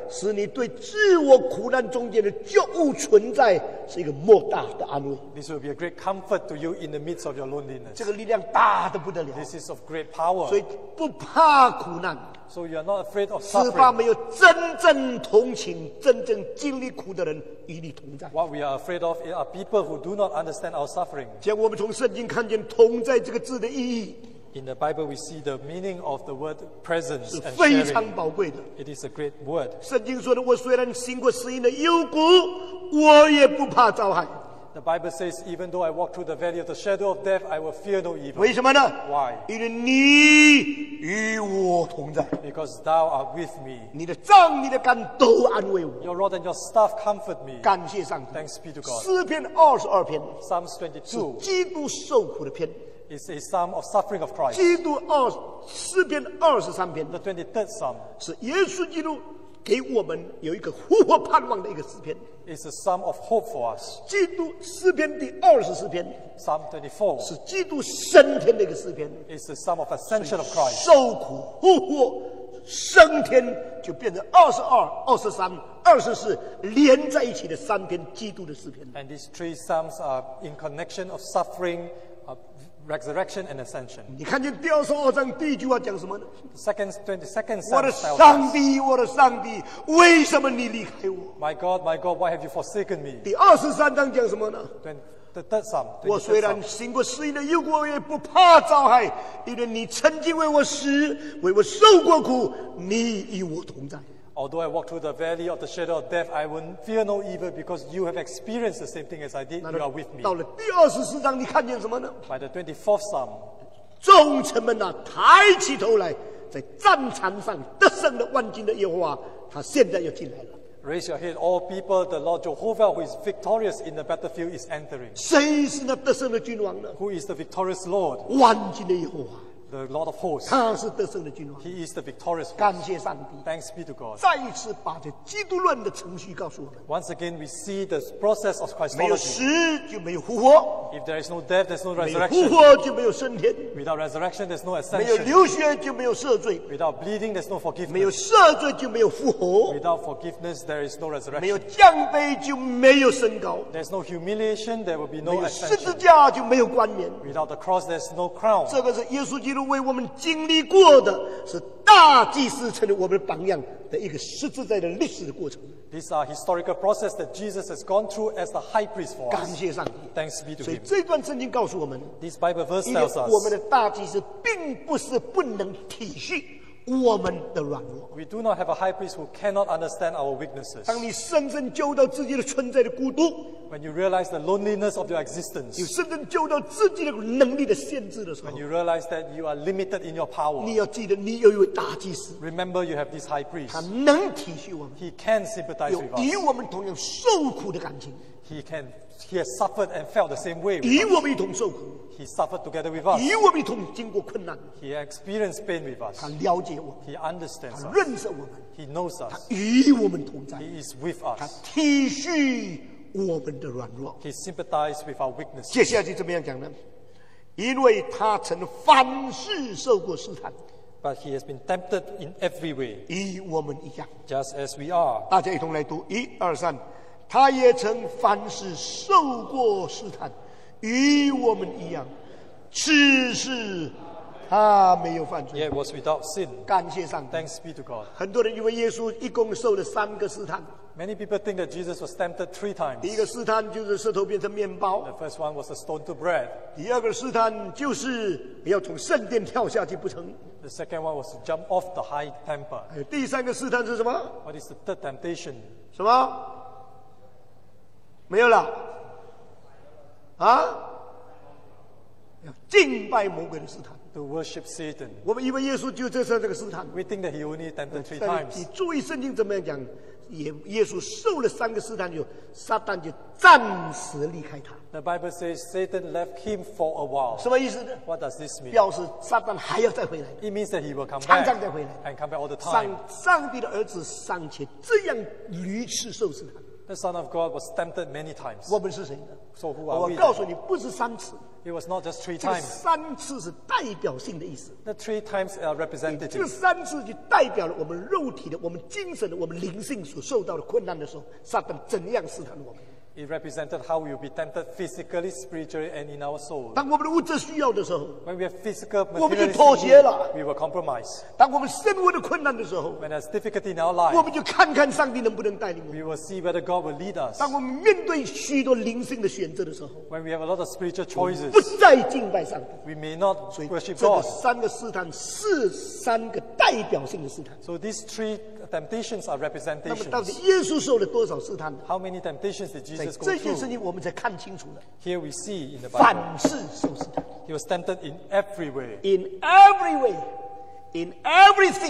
使你对自我苦难中间的觉悟存在是一个莫大的安慰。
This will be a great comfort to you in the midst of your loneliness.
这个力量大得不得了，
This is of great power.
所以不怕苦难，
So you are not afraid of
只怕
suffering.
没有真正同情、真正经历苦的人与你同在。
What we are afraid of are people who do not understand our suffering.
像我们从圣经看见“同在”这个字的意义
In the Bible, we see the meaning of the word presence
是
and
非常
sharing.
宝贵的。
It is a great word.
圣经说的：“我虽然行过死荫的幽谷，我也不怕遭害。
The Bible says, even though I walk through the valley of the shadow of death, I will fear no ” evil.
为什么呢？
Why?
因为你与我同在，
Because thou art with me.
你的杖、你的竿都安慰我。
Your rod and your staff comfort me.
感谢上帝。
Thanks be to God.
诗篇二十二篇
Psalms
是
twenty-two
基督受苦的篇，
is a psalm of suffering of Christ.
基督二诗篇二十三篇
The twenty-third psalm
是耶稣基督给我们有一个复活盼望的一个诗篇。
is a psalm of hope for us.
基督诗篇第二十四篇
Psalm twenty-four
是基督升天的一个诗篇，
is the psalm of ascension of Christ.
受苦复活升天就变成二十二、二十三、二十四连在一起的三篇基督的诗篇。
And these three psalms are in connection of suffering, uh, resurrection, and ascension.
你看见第二十二章第一句话讲什么呢？
The second, twenty-second
我
psalm
的
tells
上
us,
帝，我的上帝，为什么你离开我？
My God, my God, why have you forsaken me?
第二十三章讲什么呢？
Twen- The third psalm,
我虽
twenty-third
然
psalm.
行过死荫的幽谷，我也不怕遭害，因为你曾经为我死，为我受过苦，你与我同在。
Although I walk through the valley of the shadow of death, I will fear no evil because you have experienced the same thing as I did.
那
You are with me.
到了第二十四章，你看见什么呢？
By the twenty-fourth psalm,
众臣们呐、抬起头来，在战场上得胜的万军的耶和华，他现在要进来了。
raise your head, all people, the Lord Jehovah, who is victorious in the battlefield, is entering.
谁是那得胜的君王呢？
Who is the victorious Lord?
万军的耶和华，
The Lord of hosts.
他是得胜的君王。
He is the victorious one.
感谢上帝，
Thanks be to God.
再一次把这基督论的程序告诉我们：
Once again, we see the process of
没有
Christology.
死就没有复活，
If there is no death, there's no
没有复
resurrection.
活就没有升天，
Without resurrection, there's no
没有
ascension.
流血就没有赦罪，
Without bleeding, there's no
没有
forgiveness.
赦罪就没有复活，
Without forgiveness, there is no
没有
resurrection.
降卑就没有升高，
There's no humiliation, there will be
没
no
有十字
ascension.
架就没有冠冕。
Without the cross, there's no crown.
这个是耶稣基督为我们经历过的，是大祭司成为我们的榜样的一个十字架的历史的过程。
These are historical process that Jesus has gone through as the high priest for
感
us.
谢上帝。
Thanks be to
所以
him.
这段圣经告诉我们，
This Bible verse
因为
tells
我们
us
的大祭司并不是不能体恤我们的软弱。
we do not have a high priest who cannot understand our weaknesses.
当你深深揪到自己的存在的孤独，
When you realize the loneliness of your
你
existence,
深深揪到自己的能力的限制的时候
when，you realize that you are limited in your power,
你要记得，你有一位大祭司，
remember you have this high priest.
他能体恤我们，
He can sympathize
有
with
与
us.
我们同样受苦的感情，
He can. He has suffered and felt the same way.
与
With us.
我们一同受苦，
He suffered together with us.
与我们一同经过困难。
He experienced pain with
他
us.
了解我们，
He understands
他
us.
认识我们，
He knows
他
us.
与我们同在，
He is with
他
us.
体恤我们的软弱。
He sympathizes with our weakness.
接下去怎么样讲呢？因为他曾凡事受过试探，
But he has been tempted in every way,
与我们一样。
just as we are.
大家一同来读，一二三。他也曾凡事受过试探，与我们一样，只是他没有犯罪。
Yet was without sin.
感谢上帝。
Thanks be to God.
很多人以为耶稣一共受了三个试探，
Many people think that Jesus was tempted three times.
第一个试探就是石头变成面包，
The first one was a stone to bread.
第二个试探就是要从圣殿跳下去不成，
The second one was to jump off the high temple.
还有第三个试探是什么？
What is the third temptation?
什么？没有了啊？要敬拜魔鬼的试探。
To worship Satan.
我们以为耶稣就这是这个试探，
We think that he only tempted three
但
times.
你注意圣经怎么样讲？耶耶稣受了三个试探，就撒旦就暂时离开他，
The Bible says Satan left him for a while.
什么意思呢？
What does this mean?
表示撒旦还要再回来，
It means that he will come
常
back
常再回来。
and come back all the
上
time.
上帝的儿子尚且这样屡次受试探，
The Son of God was tempted many times.
我们是谁呢？
So who are
我
we?
告诉你，不是三次，
It was not just three
这个
times.
三次是代表性的意思。
The three times are
这个
representative.
三次就代表了我们肉体的、我们精神的、我们灵性所受到的困难的时候，撒旦怎样试探我们。
It represented how we will be tempted physically, spiritually, and in our soul.
当我们的物质需要的时候，
When we have physical
我们就
materialistic
妥协了。
need, we will compromise.
当我们生活的困难的时候，
When there's difficulty in our
我
life,
们就看看上帝能不能带领我们。
we will see whether God will lead us.
当我们面对许多灵性的选择的时候，
When we have a lot of spiritual
不
choices,
再敬拜上帝。
we may not
所以
worship
这个
God.
三个试探是三个代表性的试探。
So these three temptations are
那么到底
representations.
耶稣受了多少试探呢？
How many temptations did
在
Jesus go
这件事
through?
情我们才看清楚了。
Here we see in the Bible,
凡事受试探
he was tempted in every way.
，in every way, in everything,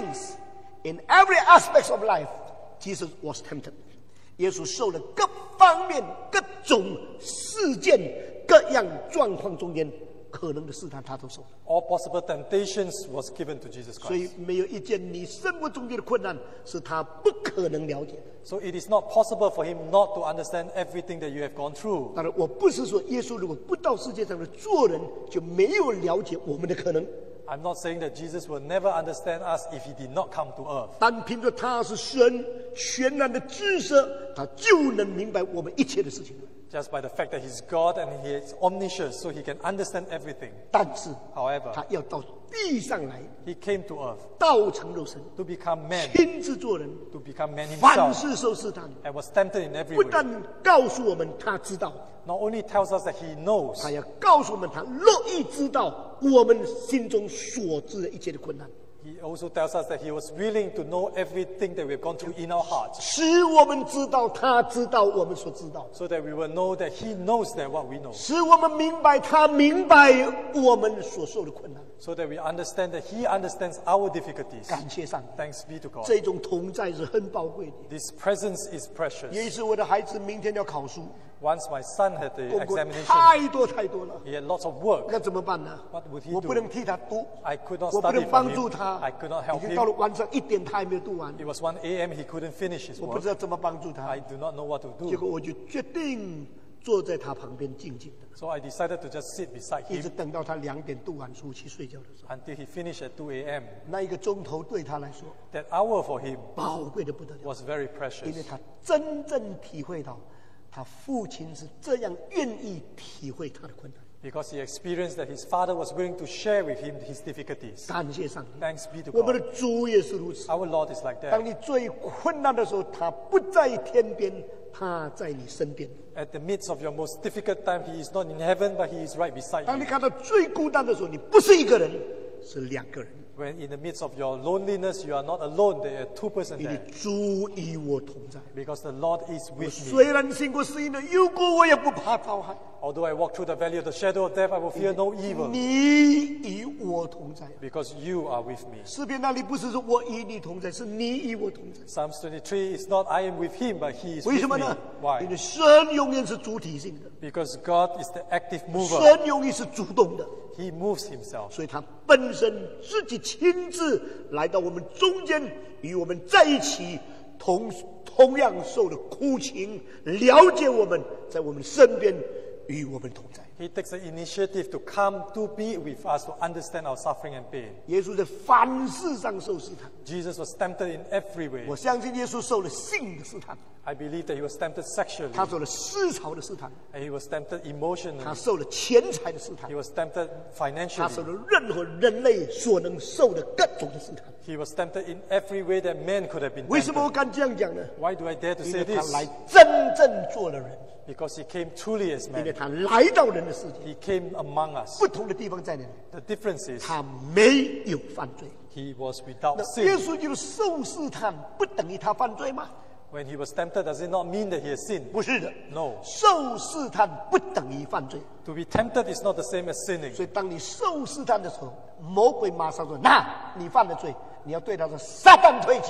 in every aspect of life, Jesus was tempted. 耶稣受了各方面、各种事件、各样状况中间可能的试探，他都受了。
All possible temptations was given to Jesus
所以
Christ.
没有一件你生活中间的困难是他不可能了解的。
So it is not possible for him not to understand everything that you have gone through.
当然，我不是说耶稣如果不到世界上的做人，就没有了解我们的可能。
I'm not saying that Jesus will never understand us if he did not come to earth.
单凭着他是神全然的知识，他就能明白我们一切的事情。
Just by the fact that he's God and he is omniscient, so he can understand everything.
但是
However,
他要到地上来，
he came to earth
道成肉身，
to become man,
亲自做人，
to become man
凡
himself,
事受试探。
and was tempted in every
不
way.
但告诉我们他知道，
Not only tells us that he knows,
他要告诉我们他乐意知道我们心中所知的一切的困难，
he also tells us that he was willing to know everything that we've gone through in our hearts,
使我们知道他知道我们所知道，
so that we will know that he knows that what we know,
使我们明白他明白我们所受的困难。
so that we understand that he understands our difficulties.
感谢上帝，
Thanks be to God.
这种同在是很宝贵的。
This presence is
有
precious.
一次，我的孩子明天要考书，
Once my son had the
功课
examination,
太多太多了，
he had lots of work.
那怎么办呢
What would he
我不能
do?
替他读，
I could not
我不
study
能
for
帮助
him.
他
I could not
已
help
经到了
him.
晚上一点，他还没有读完，
It was one a.m. He couldn't finish his
我不
work.
知道怎么帮助他
I。do not know what to
结
do.
果我就决定坐在他旁边静静的，
So I decided to just sit beside
一直
him
等到他两点读完书去睡觉的时候，
until he finished at two a.m.
那一个钟头对他来说
That hour for him
宝贵的不得了，
was very
因为
precious
他真正体会到他父亲是这样愿意体会他的困难。
because he experienced that his father was willing to share with him his difficulties.
感谢上帝，
Thanks be to
我们的
God.
主也是如此。
Our Lord is like
当
that.
你最困难的时候，他不在天边，他在你身边；
At the midst of your most difficult time, he is not in heaven, but he is right beside
当你
you.
感到最孤单的时候，你不是一个人，是两个人。
When in the midst of your loneliness, you are not alone. There are two persons
你的
there
主与我同在。
because the Lord is
我
with me.
虽然经过死荫的幽谷，我也不怕遭害。
Although I walk through the valley of the shadow of death, I will fear no evil
你与我同在。
because you are with me.
诗篇那里不是说我与你同在，是你与我同在。
Psalms twenty-three is not I am with him, but he is
为
with
什么
me.
呢？因
Why?
为神永远是主体性的，
Because God is the active mover.
神永远是主动的。
He moves himself.
所以他本身自己亲自来到我们中间，与我们在一起，同同样受了苦情，了解我们，在我们身边，与我们同在。
He takes the initiative to come to be with us, to understand our suffering and pain.
耶稣在凡事上受试探，
Jesus was tempted in every way.
我相信耶稣受了性的试探，
I believe that he was tempted sexually,
他受了思潮的试探，
and he was tempted
他
emotionally,
受了钱财的试探
he，was tempted
他
financially,
受了任何人类所能受的各种的试探。
he was tempted in every way that man could have been
为什么我
tempted.
敢这样讲呢？
Why do I dare to
因
say
为他
this?
来真正做了人，
Because he came truly as
因为
man.
他来到人的世界。
He came among us.
不同的地方在哪里？
The difference is
他没有犯罪。
he was without
那耶
sin.
稣就是受试探，不等于他犯罪吗？
When he was tempted, does it not mean that he has sinned?
不是的，
No.
受试探不等于犯罪。
To be tempted is not the same as sinning.
所以，当你受试探的时候，魔鬼马上说：“那你犯了罪，你要对他说：撒旦退去，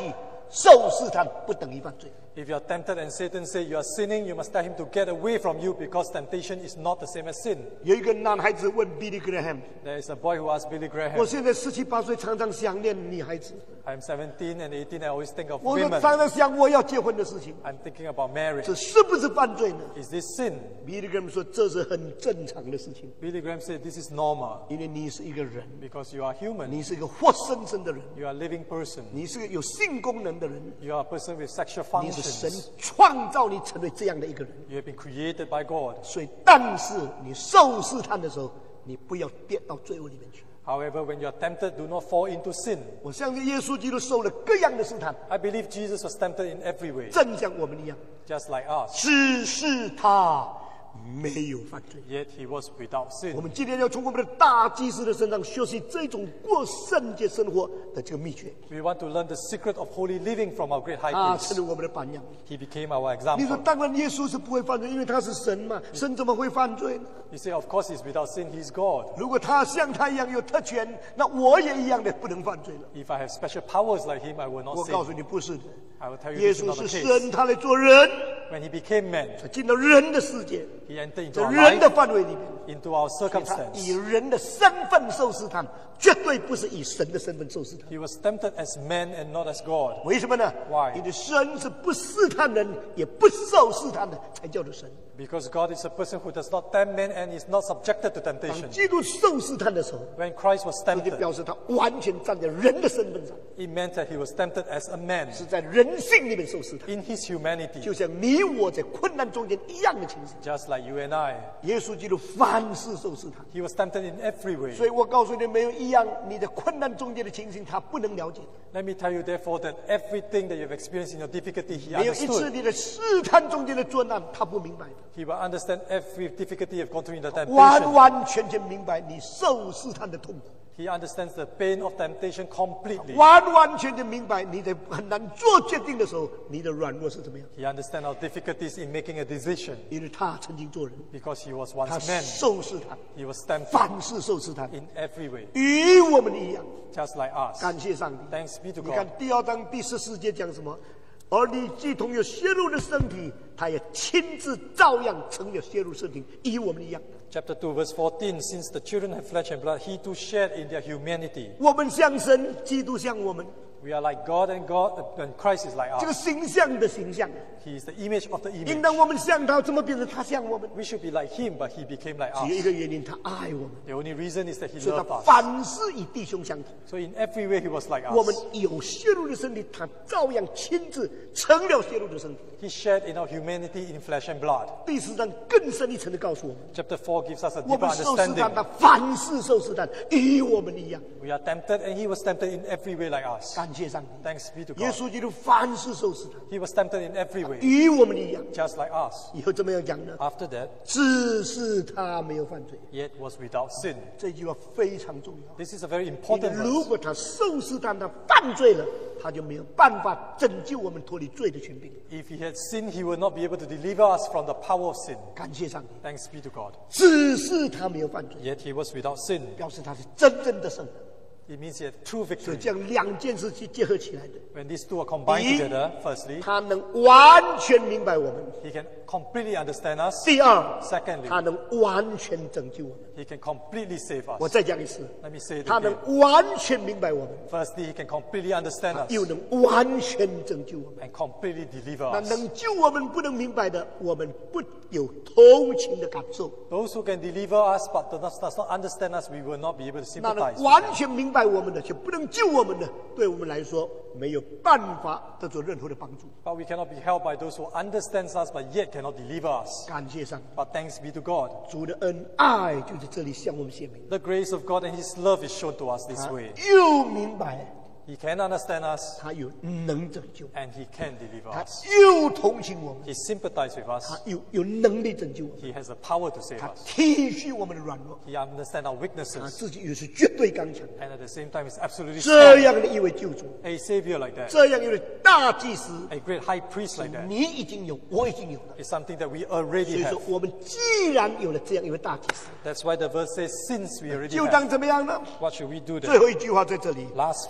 受试探不等于犯罪。
If you are tempted and Satan say you are sinning, you must tell him to get away from you because temptation is not the same as sin.
有一个男孩子问 Billy Graham，
There is a boy who asked Billy
我
Graham,
现在十七八岁，常常想念女孩子。
I'm seventeen and eighteen, I always think of
我说
women.
常常想我要结婚的事情，
I'm thinking about marriage.
这是不是犯罪呢
Is this sin?
？Billy Graham 说这是很正常的事情，
Billy Graham said this is normal
因为你是一个人，
because you are human.
你是一个活生生的人，
You are a living person.
你是个有性功能的人，
You are a person with sexual
你是神
functions.
创造你成为这样的一个人。
You have been created by God.
所以，但是你受试探的时候，你不要跌到罪恶里面去。
However, when you are tempted, do not fall into sin.
我相信耶稣基督受了各样的试探，
I believe Jesus was tempted in every way,
正像我们一样，
just like us.
只是他没有犯罪。
Yet he was without
我
sin.
们今天要从我们的大祭司的身上学习这种过圣洁生活的这个秘诀。
We want to learn the secret of holy living from our great high
他
priest.
成为我们的榜样。
He became our
你说，
example.
当然耶稣是不会犯罪，因为他是神嘛，神怎么会犯罪呢？
You say, of course, he's without sin. He's God.
如果他像他一样有特权，那我也一样的不能犯罪了。
If I have special powers like him, I will
我
not
告诉
sin.
你，不是的。
I will tell you
耶
this is
稣
not
是
the case.
神，他来做人，
When he became man,
他进到人的世界，
he entered into
在
our
人的
life,
范围里面。
into our
他
circumstance.
以人的身份受试探，绝对不是以神的身份受试探。
He was tempted as man and not as God.
为什么呢？
Why?
因为神是不试探人，也不受试探的，才叫做神。
Because God is a person who does not tempt man and is not subjected to
当
temptation.
基督受试探的时候，
When Christ was
这就
tempted,
表示他完全站在人的身份上，
it meant that he was tempted as a man
是在人性里面受试探，
in his humanity,
就像你我在困难中间一样的情形。
just like you and I.
耶稣基督凡事受试探，
He was tempted in every way.
所以我告诉你，没有一样你在困难中间的情形他不能了解的，
Let me tell you, therefore, that everything that you've experienced in your difficulty, he
没有一次
understood.
你的试探中间的作难他不明白的，
He will understand every difficulty you've gone through in the
完
temptation.
完全全明白你受试探的痛苦。
He understands the pain of temptation completely.
完完全全明白你在很难做决定的时候，你的软弱是怎么样。
He understands our difficulties in making a decision
因为他曾经做人，
because he was
他
once man.
受试探，
He was tempted
凡事受试探，
in every way,
与我们一样。
just like us.
感谢上帝。
Thanks be to
你看
God.
第二章第十四节讲什么？而你既同有血肉的身体，他也亲自照样成了血肉身体，与我们一样。
Chapter two, verse fourteen. Since the children have flesh and blood, he too shared in their humanity.
我们像神，基督像我们，
We are like God and God, and Christ is like
这个
us.
形象的形象。
He is the image of the
应
image.
当我们像他，怎么变成他像我们？
We should be like him, but he became like
只有一
us.
个原因，他爱我们，
The only reason is that he
所以
loved
他
us.
凡事与弟兄相同。
So in every way he was like
我们
us.
有血肉的身体，他照样亲自成了血肉的身体。
He shared in our humanity in flesh and blood.
第四章更深一层的告诉我们，
Chapter four gives us a
我
deeper
们受试探，
understanding.
他凡事受试探，与我们一样。
We are tempted and he was tempted in every way like us.
感谢上帝，
Thanks be to
耶
God.
稣基督凡事受试探，
He was tempted in every way,
与我们一样。
just like us.
以后怎么样讲呢？
After that,
只是他没有犯罪，
yet was without sin.
这句话非常重要。
This is a very
因为
important
如
verse.
果他受试探，他犯罪了，他就没有办法拯救我们脱离罪的权柄。
If he had sinned, he would not be able to deliver us from the power of sin.
感谢上帝，
Thanks be to God.
只是他没有犯罪，
Yet he was without sin.
表示他是真正的圣人。
It means he had true
所以
victory.
这样两件事情结合起来的，
When these two are combined
第一
together, firstly,
他能完全明白我们；
he can completely understand us.
第二，
Secondly,
他能完全拯救我们。
he can completely save
我
us.
再讲一次，
Let me say it
他能
again.
完全明白我们，
Firstly, he can completely understand
又
us
能完全拯救我们。
and completely deliver
那
us.
能救我们不能明白的，我们不有同情的感受；
Those who can deliver us but does not, does not understand us, we will not be able to
那
sympathize
能
with
完
them.
全明白我们的，却不能救我们的，对我们来说没有办法得到任何的帮助。
But we cannot be helped by those who understand us but yet cannot deliver us.
感谢上帝，
But thanks be to God.
主的恩爱就在这里向我们显明。
The grace of God and his love is shown to us this
他
way.
又明白，
He can understand us
他又能拯救，
and he can deliver
他
us.
又同情我们，
He sympathizes with
他
us.
又有能力拯救我们，
He has the power to save
他
us.
体恤我们的软弱，
He understands our
他
weaknesses
自己又是绝对刚强。
and at the same time is absolutely
这
strong.
样的一位救主，
A savior like that,
这样一位大祭司，
a great high priest like that,
你已经有，我已经有了。
is something that we
所
already
以说
have.，
我们既然有了这样一位大祭司，
That's why the verse says, since we already
就
have,
当怎么样呢？
what should we do
最
then?
后一句话在这里：
Last verse.
我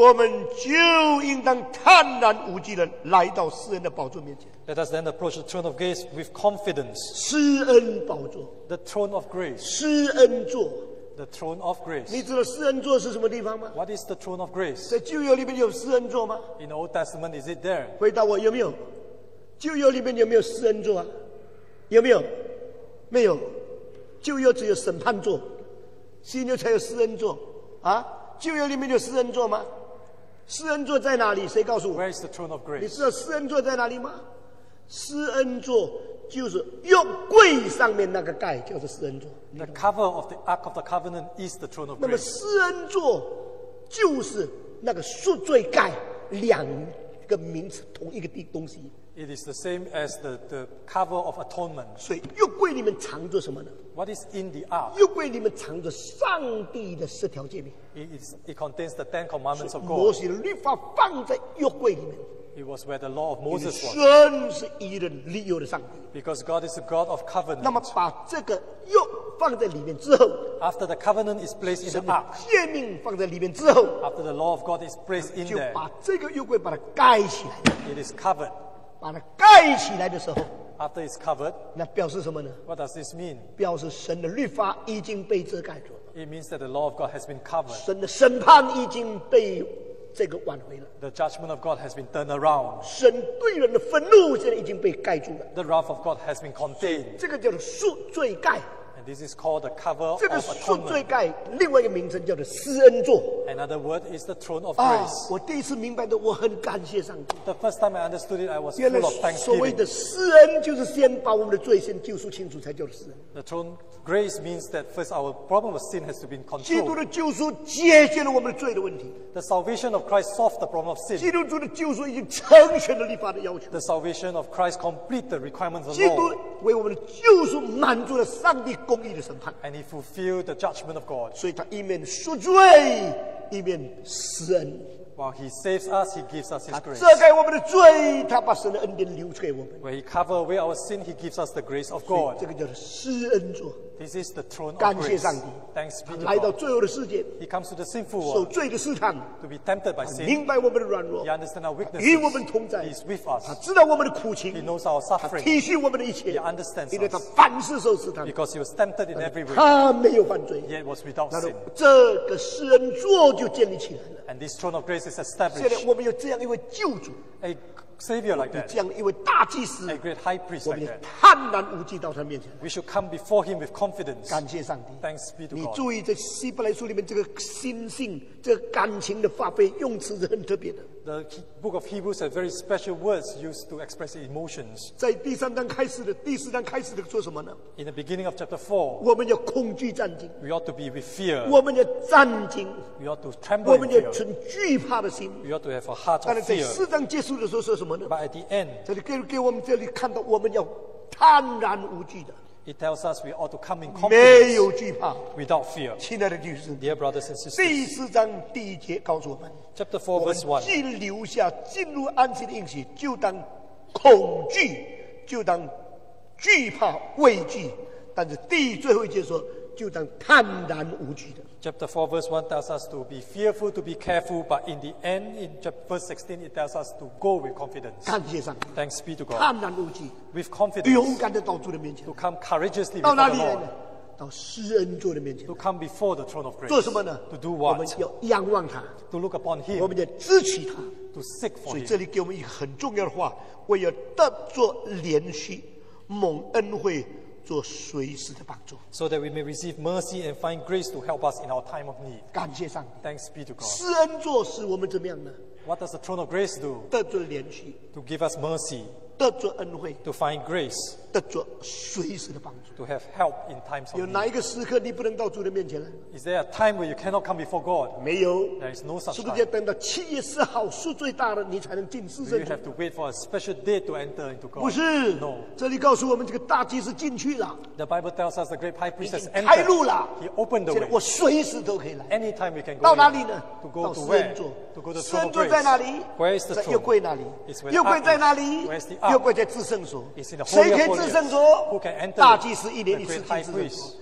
我们就应当坦然无惧的来到施恩的宝座面前。
Let us then approach the throne of grace with confidence.
施恩宝座，
The throne of grace.
施恩座。
The throne of
你
grace.
知道施恩座是什么地方吗？
What is the throne of grace?
在旧约里面有施恩座吗？
In the Old Testament, is it there?
回答我，有没有？旧约里面有没有施恩座啊？有没有？没有。旧约只有审判座，新约才有施恩座啊！旧约里面有施恩座吗？施恩座在哪里？谁告诉我？
Where is the throne of
你
grace?
知道施恩座在哪里吗？施恩座就是约柜上面那个盖，叫做施恩座。
The cover of the Ark of the Covenant is the throne of
那么
grace.
施恩座就是那个赎罪盖，两个名词同一个地东西。
It is the same as the, the cover of atonement.
所以约柜里面藏着什么呢？
What is in the ark?
约柜里面藏着上帝的十条诫命。
It, is, it contains the Ten Commandments of
摩
God.
西的律法放在约柜里面。
It was where the law of Moses was.
神是一人立约的上帝。
Because God is the God of
那么
covenant.
把这个约放在里面之后，
After the covenant is placed in
神
the
的
ark,
诫命放在里面之后，
after the law of God is placed in
就
there,
把这个约柜把它盖起来。
it is covered.
把它盖起来的时候，
After it's covered,
那表示什么呢？
what does this mean?
表示神的律法已经被遮盖住了，
It means that the law of God has been covered.
神的审判已经被这个挽回了，
The judgment of God has been turned around.
神对人的愤怒现在已经被盖住了。
The wrath of God has been contained.
这个叫做赎罪盖。
And this is called the cover
这个
of
赎罪
atonement.
盖另外一个名称叫做施恩座。
Another word is the throne of
啊
grace.，
我第一次明白的，我很感谢上帝。
The first time I understood it, I was
原来
full of
所谓
thanksgiving.
的施恩，就是先把我们的罪先救赎清楚，才叫做施恩。
The throne grace means that first our problem of sin has to be
基督
controlled.
的救赎解决了我们的罪的问题，
The salvation of Christ solved the problem of
基
sin.
督徒的救赎已经成全了律法的要求，
The salvation of Christ complete the requirements of
基督
law.
为我们的救赎满足了上帝公义的审判，
And he fulfilled the judgment of God.
所以他一面赎罪，一面施恩。
While he saves us, he gives us his
他
grace.
遮盖我们的罪，他把神的恩典留给我们。
Where he covers away our sin, he gives us the grace of God.
这个叫做施恩座。
This is the throne
感
of
谢
grace.
上帝，
Thanks
他
be to
来到
God.
罪恶的世界，
He comes to the sinful
受
world
罪的试探，
to be tempted by sin.
明白我们的软弱
He，understands our
与
weaknesses.
我们同在
He。is with
他
us.
知道我们的苦
He
情，
knows our
他
suffering
体恤我们的一切
He understands，
因为他
us
凡事受试探，
because he was tempted in every way,
他没有犯罪。
yet was without
那
sin.
这个施恩座就建立起来了。
And this throne of grace is
现在
established.
我们有这样一位救主，
A savior like
有
that,
这样一位大祭司
a，great high priest
我
like
们也
that.
坦然无惧到他面前。
We should come before him with confidence.
感谢上帝。
Thanks be to
你
God.
注意，在希伯来书里面这个心性、这个感情的发挥，用词是很特别的。
The He- book of Hebrews has very special words used to express emotions.
在第三章开始的，第四章开始的说什么呢？
In the beginning of chapter four,
我们要恐惧战惊，
we ought to be with fear.
我们要战惊，
We ought to
我
tremble in
们要
fear.
存惧怕的心。
We ought to have a heart
当
of
然，在
fear.
四章结束的时候说什么呢？
But at the end,
这里给给我们这里看到，我们要坦然无惧的，
it tells us we ought to come in
没
confidence
有惧怕。
without fear. 第
亲爱的弟兄姊妹，
Dear brothers and sisters,
第四章第一节告诉我们，
chapter
我
four,
们
verse one.
既留下进入安息的应许，就当恐惧，就当惧怕、畏惧。但是第最后一节说，就当坦然无惧的。
Chapter four, verse one tells us to be fearful, to be careful, but in the end, in chapter verse sixteen, it tells us to go with confidence.
感谢上帝，
Thanks be to God.
坦然无惧，
With
勇
confidence,
敢的到主的面前
to，come courageously
到
before
哪
the
里来
Lord,
呢？到施恩座的面前
to，come before the throne of
做什
grace,
么呢？
to do
我们
what?
要仰望他，
To look upon
我
Him,
们要支取他。
to seek for
所以这
Him.
里给我们一个很重要的话：为了得做连续蒙恩惠，做随时的帮助。
So that we may receive mercy and find grace to help us in our time of need.
感谢上帝，
Thanks be to God.
施恩座使我们怎么样呢？
What does the throne of grace do?
得做连续，
To give us mercy,
得做恩惠，
to find grace,
得做随时的帮助。
to have help in times
有
of
哪
need.
一个时刻你不能到主的面前来？
Is there a time where you cannot come before God?
没有，
There is no
是
such
不是要
time.
等到七月四号数最大了，你才能进至
Do
圣
you
所？
have to wait for a special date to enter into
不
God?
是
No.
这里告诉我们，这个大祭司进去了，
The Bible tells us the great high
已
priest
经
has
开路
entered.
了。
He opened the
现在
way.
我随时都可以来。
Anytime we can go
到哪
in.
里呢？
To go
到
to
施
where?
恩座。
To go to
施
throne
恩
of
座在哪
grace.
里？
Where is the
在
throne?
约柜那里
It's where。the
约柜
ark
在哪
is.
里
Where's the？ark?
约柜在至圣所
It's in。the
谁
holy
可
of
以至
holies.
圣所
Who can enter？
大祭司一年
The
一次
great
进
high
至圣
priest.
所。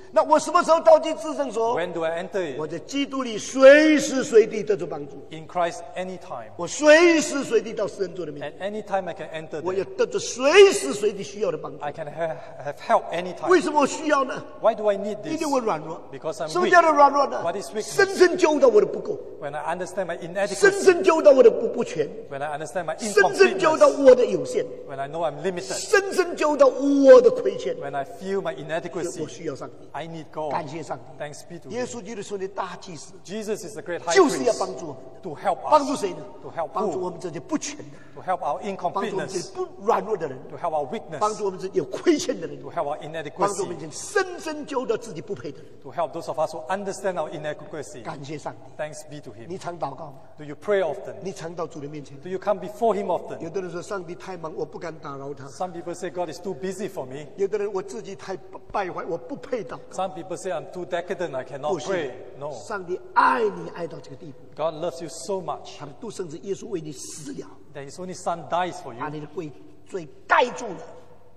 那我什么时候倒进至圣所？
When do I enter
我
it?
在基督里随时随地得着帮助，
In Christ anytime.
我随时随地到施恩座的面前，
At any time I can enter
我
there.
也得着随时随地需要的帮助。
I can ha- have help anytime.
为什么我需要呢？
Why do I need
因
this?
为我软弱。
Because I'm
什么
weak.
叫做软弱呢
What is weakness?
深深揪到我的不够，
When I understand my
深
inadequacy.
深揪到我的不不全，
When I understand my
深深揪到
incompleteness.
我的有限，
When I know I'm limited.
深深揪到我的亏欠。
When I feel my
我
inadequacy.
需要上帝，
I need God.
感谢上帝。
Thanks be to
耶
Him.
稣基督说的大祭司
Jesus is the great high
就是要
priest
帮助我们，
to help
帮助
us.
谁呢
To help？
帮助
who?
我们这些不全的，
To help our
帮助我们这
incompleteness.
些不软弱的人，
To help our weakness.
帮助我们这些有亏欠的人，
To help our
帮助我们
inadequacy.
这些深深揪到自己不配的人。
To help those of us who understand our inadequacy.
感谢上帝。
Thanks be to Him.
你常祷告吗？
Do you pray often?
你常到主的面前？
Do you come before Him often?
有的人说上帝太忙，我不敢打扰他；
Some people say God is too busy for me.
有的人我自己太败坏，我不配祷告。
Some people say I'm too decadent, I
不
cannot
是
pray. No.
上帝爱你爱到这个地步，
God loves you so much
他的独生子耶稣为你死了，
that His only Son dies for
把
you
你的罪罪盖住了，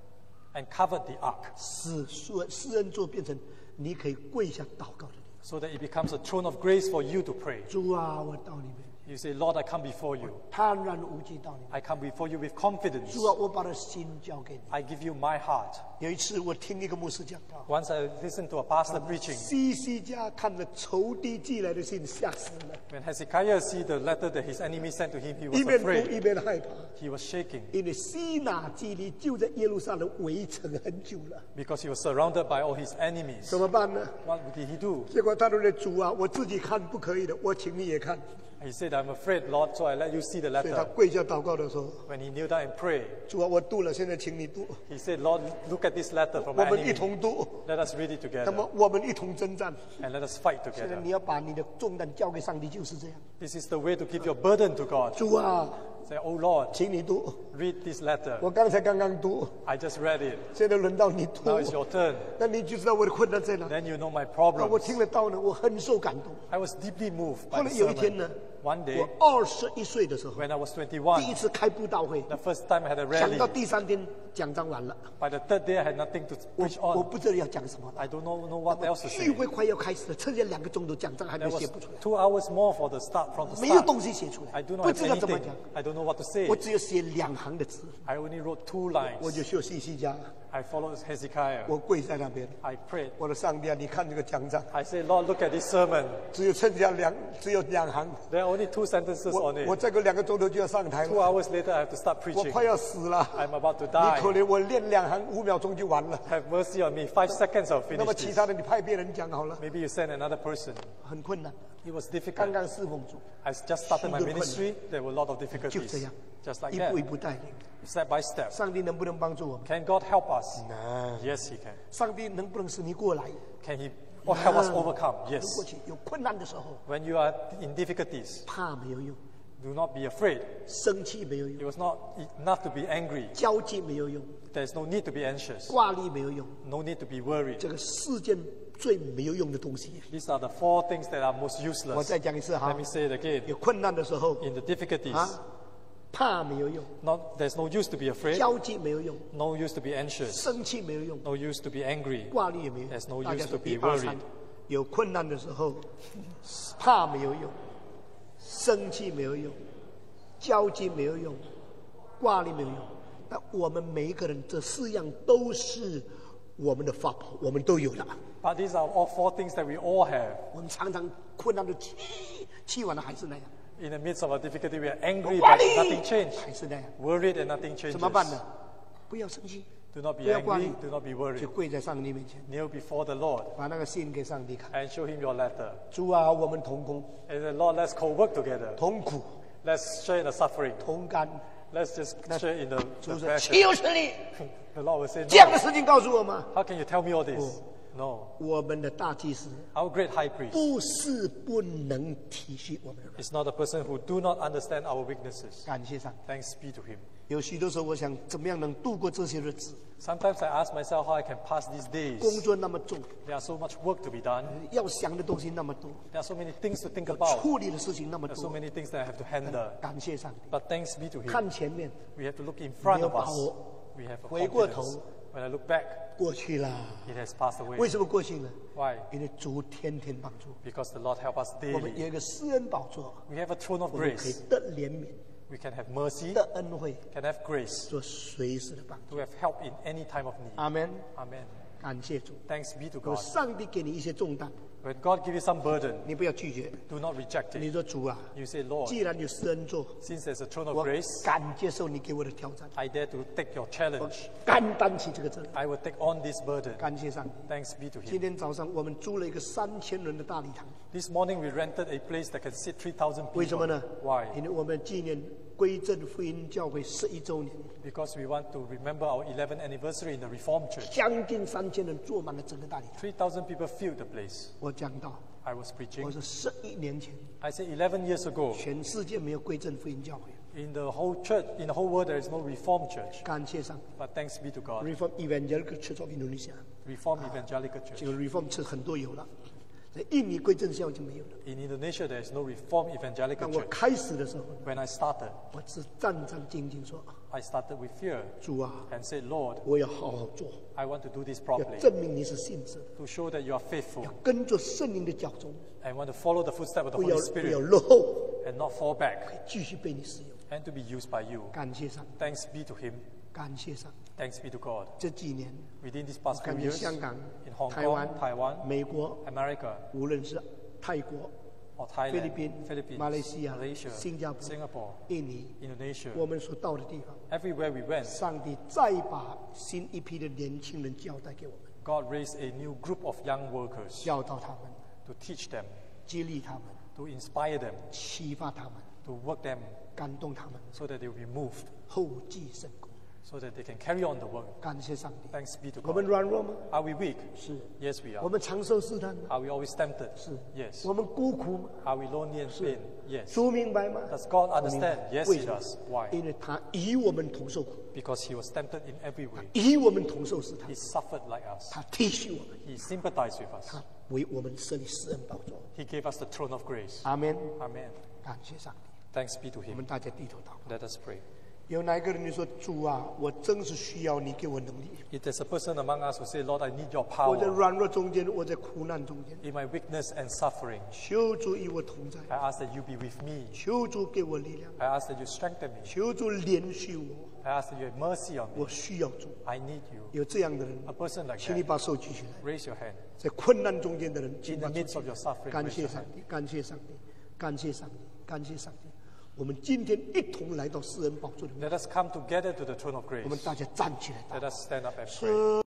and covered the ark
使施施恩座变成你可以跪下祷告的地方。
so that it becomes a throne of grace for you to pray.
主啊，我到你面前，
You say, Lord, I come before you.
坦然无惧到你面
I come before you with confidence.
前。主啊，我把我的心交给你。
I give you my heart.
有一次我听一个牧师讲到，
Once I listened to a pastor preaching,
西西家看了仇敌寄来的信，吓死了，
when Hezekiah see the letter that his enemy sent to him, he was
一边哭
afraid.
一边害怕，
He was shaking
因为西拿基利就在耶路撒冷围城很久了，
because he was surrounded by all his enemies.
怎么办呢？
What did he do?
结果他说的主啊，我自己看不可以的，我请你也看。
He said, I'm afraid, Lord, so I let you see the
所以他
letter.
跪下祷告的时候，
When he kneeled down and prayed,
主啊，我读了，现在请你读，
he said, Lord, look at this letter from
我
my
们一
enemy.
同读，
Let us read it
那
together
么我们一同征战。
and let us fight
现在
together.
你要把你的重担交给上帝，就是这样。
This is the way to give your burden to God.
主啊，
Say, oh Lord,
请你读，
read this letter.
我刚才刚刚读，
I just read it.
现在轮到你读
Now，it's your turn.
那你就知道我的困难在哪。
Then you know my
那我
problems.
听了道呢，我很受感动。
I was deeply moved
后
by
来
the
有一天
sermon.
呢，
One
我
day,
二十一岁的时候，
when I was
第
twenty-one,
一次开布道会，
the first time I had a
讲
rally,
到第三天讲章完了，
by the third day I had nothing to
我
preach
我
on.
不知道要讲什么了。
I don't know, know what else to
聚
say.
会快要开始了，剩下两个钟头讲章还没
There
写
was
不出来，
two hours more for the start, from the
没有
start.
东西写出来
I，do
不
not
知
have
道怎么
anything.
讲，
I don't know what to say.
我只有写两行的字，
I only wrote two
我
lines.
就学西西家，
I followed Hezekiah.
我跪在那边，
I prayed.
我的上帝啊，你看这个讲章，
I said, Lord, look at this sermon.
只有剩下两，只有两行，
There are only two sentences
我
on
我
it.
再过两个钟头就要上台
Two
了，
hours later, I have to start
我
preaching.
快要死了，
I'm about to
你
die.
可怜我练两行五秒钟就完了。
Have mercy on me. Five seconds, I'll
那么
finish
其
this.
他的你派别人讲好了，
Maybe you send another person.
很困难。
It was
刚
difficult.
刚侍奉主，
I just started my
许多困难。
ministry. There were a lot of
就
difficulties.
这样，
Just like
一步一
that.
步带领。
Step by step.
上帝能不能帮助我们？
Can God help us?
能。
Yes, He can.
上帝能不能使你过来？
Can He or help us overcome?
能
Yes.
过去。有困难的时候，
When you are in difficulties,
怕没有用，
do not be afraid.
生气没有
It
用，
was not enough to be angry.
焦急没有用，
There's no need to be anxious.
挂虑没有用。
No need to be worried.
这个世间最没有用的东西，
These are the four things that are most
我
useless.
再讲一次哈
Let me。say it again.
有困难的时候
In the difficulties,
啊，怕没有用，
not, there's no use to be afraid.
焦急没有用，
No use to be anxious.
生气没有用，
No use to be angry.
挂虑也没有
There's no
用。大家
use
说
to be
一二三
worried.，
有困难的时候，怕没有用，生气没有用，焦急没有用，挂虑没有用。但我们每一个人这四样都是我们的法宝，我们都有的。
But these are all four things that we all have.
我们常常困难的气，气完了还是那样，
In the midst of a difficulty, we are angry,
挂
but
虑
nothing changed.
还是那样，
Worried and nothing changes.
怎么办呢？不要生气，
Do not be
不要挂虑
angry. Do not be
就
worried.
跪在上帝面前，
Kneel before the Lord
把那个信给上帝看。
and show Him your letter.
主啊，我们同工、
And say, Lord, let's co-work together.
同苦、
Let's share in the suffering.
同甘。
Let's just share in the,
主
the
说：“
passion.
岂有此理？
The Lord will say,
这样的
no.
事情告诉我吗？
How can you tell me all this? No.
我们的大祭司
Our great high priest
不是不能体恤我们的人。
is not a person who do not understand our weaknesses.
感谢上帝。
Thanks be to Him.
有许多时候，我想怎么样能度过这些日子？
Sometimes I ask myself how I can pass these
工
days.
作那么重，
There are so much work to be done.
要想的东西那么多，
There are so many things to think about.
处理的事情那么
There are so
多。
many things that I have to handle.
感谢上帝，
But thanks be to Him.
看前面
We have to look in
没
front
有
of
把
us.
握，
We have a
回过
confidence.
头
When I look back,
过去啦。
it has passed away.
为什么过去呢？
Why?
因为主天天帮助
Because the Lord help us
我们，有
daily.
一个施恩宝座，
We have a throne of
我们可以
grace.
得怜悯，
We can have mercy,
得恩惠，
can have grace,
做随时的帮助。
to have help in any time of need.
阿门。
Amen.
感谢主。
Thanks be to
如果
God.
上帝给你一些重担，
When God gives you some burden,
你不要拒绝。
do not reject
你
it.
说主啊，
You say, Lord,
既然有施恩座，
since there's a throne of
我
grace,
敢接受你给我的挑战，
I dare to take your
我
challenge.
敢担起这个责任。
I will take on this burden.
感谢上帝。
Thanks be to
今
Him.
天早上我们租了一个三千人的大礼堂，
This morning we rented a place that can sit three thousand
为什么
people.
呢？
Why?
因为我们纪念归正福音教会十一周年，
Because we want to remember our eleventh anniversary in the Reformed Church.
将近三千人坐满了整个大礼堂。
three thousand people filled the place.
我讲到，
I was
我
preaching.
说十一年前，
I said eleven years ago,
全世界没有归正福音教会。
in the whole church, in the whole world, there is no Reformed Church.
感谢上帝
But thanks be to God.
，Reform Evangelical Church of Indonesia，
Reformed Evangelical
这
Church.
个 Reform Church 很多有了，在印尼归正教就没有了。
In Indonesia, there is no Reformed
当
Evangelical
我
Church.
开始的时候，
When I started,
我只战战兢兢说
I started with fear：“
主啊，
and said, Lord,
我要好好做，
I want to do this
要
properly,
证明你是信实的，
to show that you are faithful,
跟着圣灵的脚踪，
and want to follow the footsteps of the
不要
Holy
不要
Spirit,
落后，
and not fall back,
继续被你使用。
and to be used by you.
感谢上帝，
Thanks be to Him.
感谢上帝。
Thanks be to God.
这几年，
Within these past few
感谢
years,
香港
in、Hong
台湾
Kong,、Taiwan,
美国，
America,
无论是泰国、
or
菲律
Thailand,
宾、
Philippines,
马来西亚、
Malaysia,
新加坡、
Singapore,
印尼，
Indonesia,
我们所到的地方，
everywhere we went,
上帝再把新一批的年轻人交代给我们，
God raised a new group of young workers
教导他们，
to teach them,
激励他们，
to inspire them,
启发他们，
to work them
感动他们，
so that they will be moved,
后继甚功。
so that they can carry on the work.
感谢上帝。
Thanks be to
我们
God.
软弱吗？
Are we weak?
是。
Yes, we
我
are.
们常受试探吗？
Are we always tempted?
是。
Yes.
我们孤苦吗？
Are we lonely and pain? Yes.
主明白吗？
Does God
主明白
understand? Yes,
为
He
什么
does. Why?
因为他与我们同受苦，
Because He was tempted in every way.
与我们同受试探
He，suffered like us.
他体恤我们，
He sympathized with us.
他为我们设立施恩宝座。
He gave us the throne of grace.
阿门。
Amen.
感谢上帝。
Thanks be to
我
Him.
们大家低头祷告。
Let us pray.
有哪一个人你说主啊，我真是需要你给我能力。
If there's a person among us who say, Lord, I need your
我在
power
软弱中间，我在苦难中间，
in my weakness and suffering.
求主与我同在，
I ask that you be with me.
求主给我力量，
I ask that you strengthen me.
求主怜恤我，
I ask that you have mercy on me.
我需要主。
I need you.
有这样的人，
A person like
请你
that,
把手举起来。
raise your hand.
在困难中间的人，请
In
把
the
手
midst of
举
your
起
suffering,
来。感
raise
谢
your
上
hand.
帝，感谢上帝，感谢上帝，感谢上帝。我们今天一同来到施恩宝座里面，
Let us come together to the throne of
我们
grace.
大家站起来祷
Let
告。
us stand up and pray.
是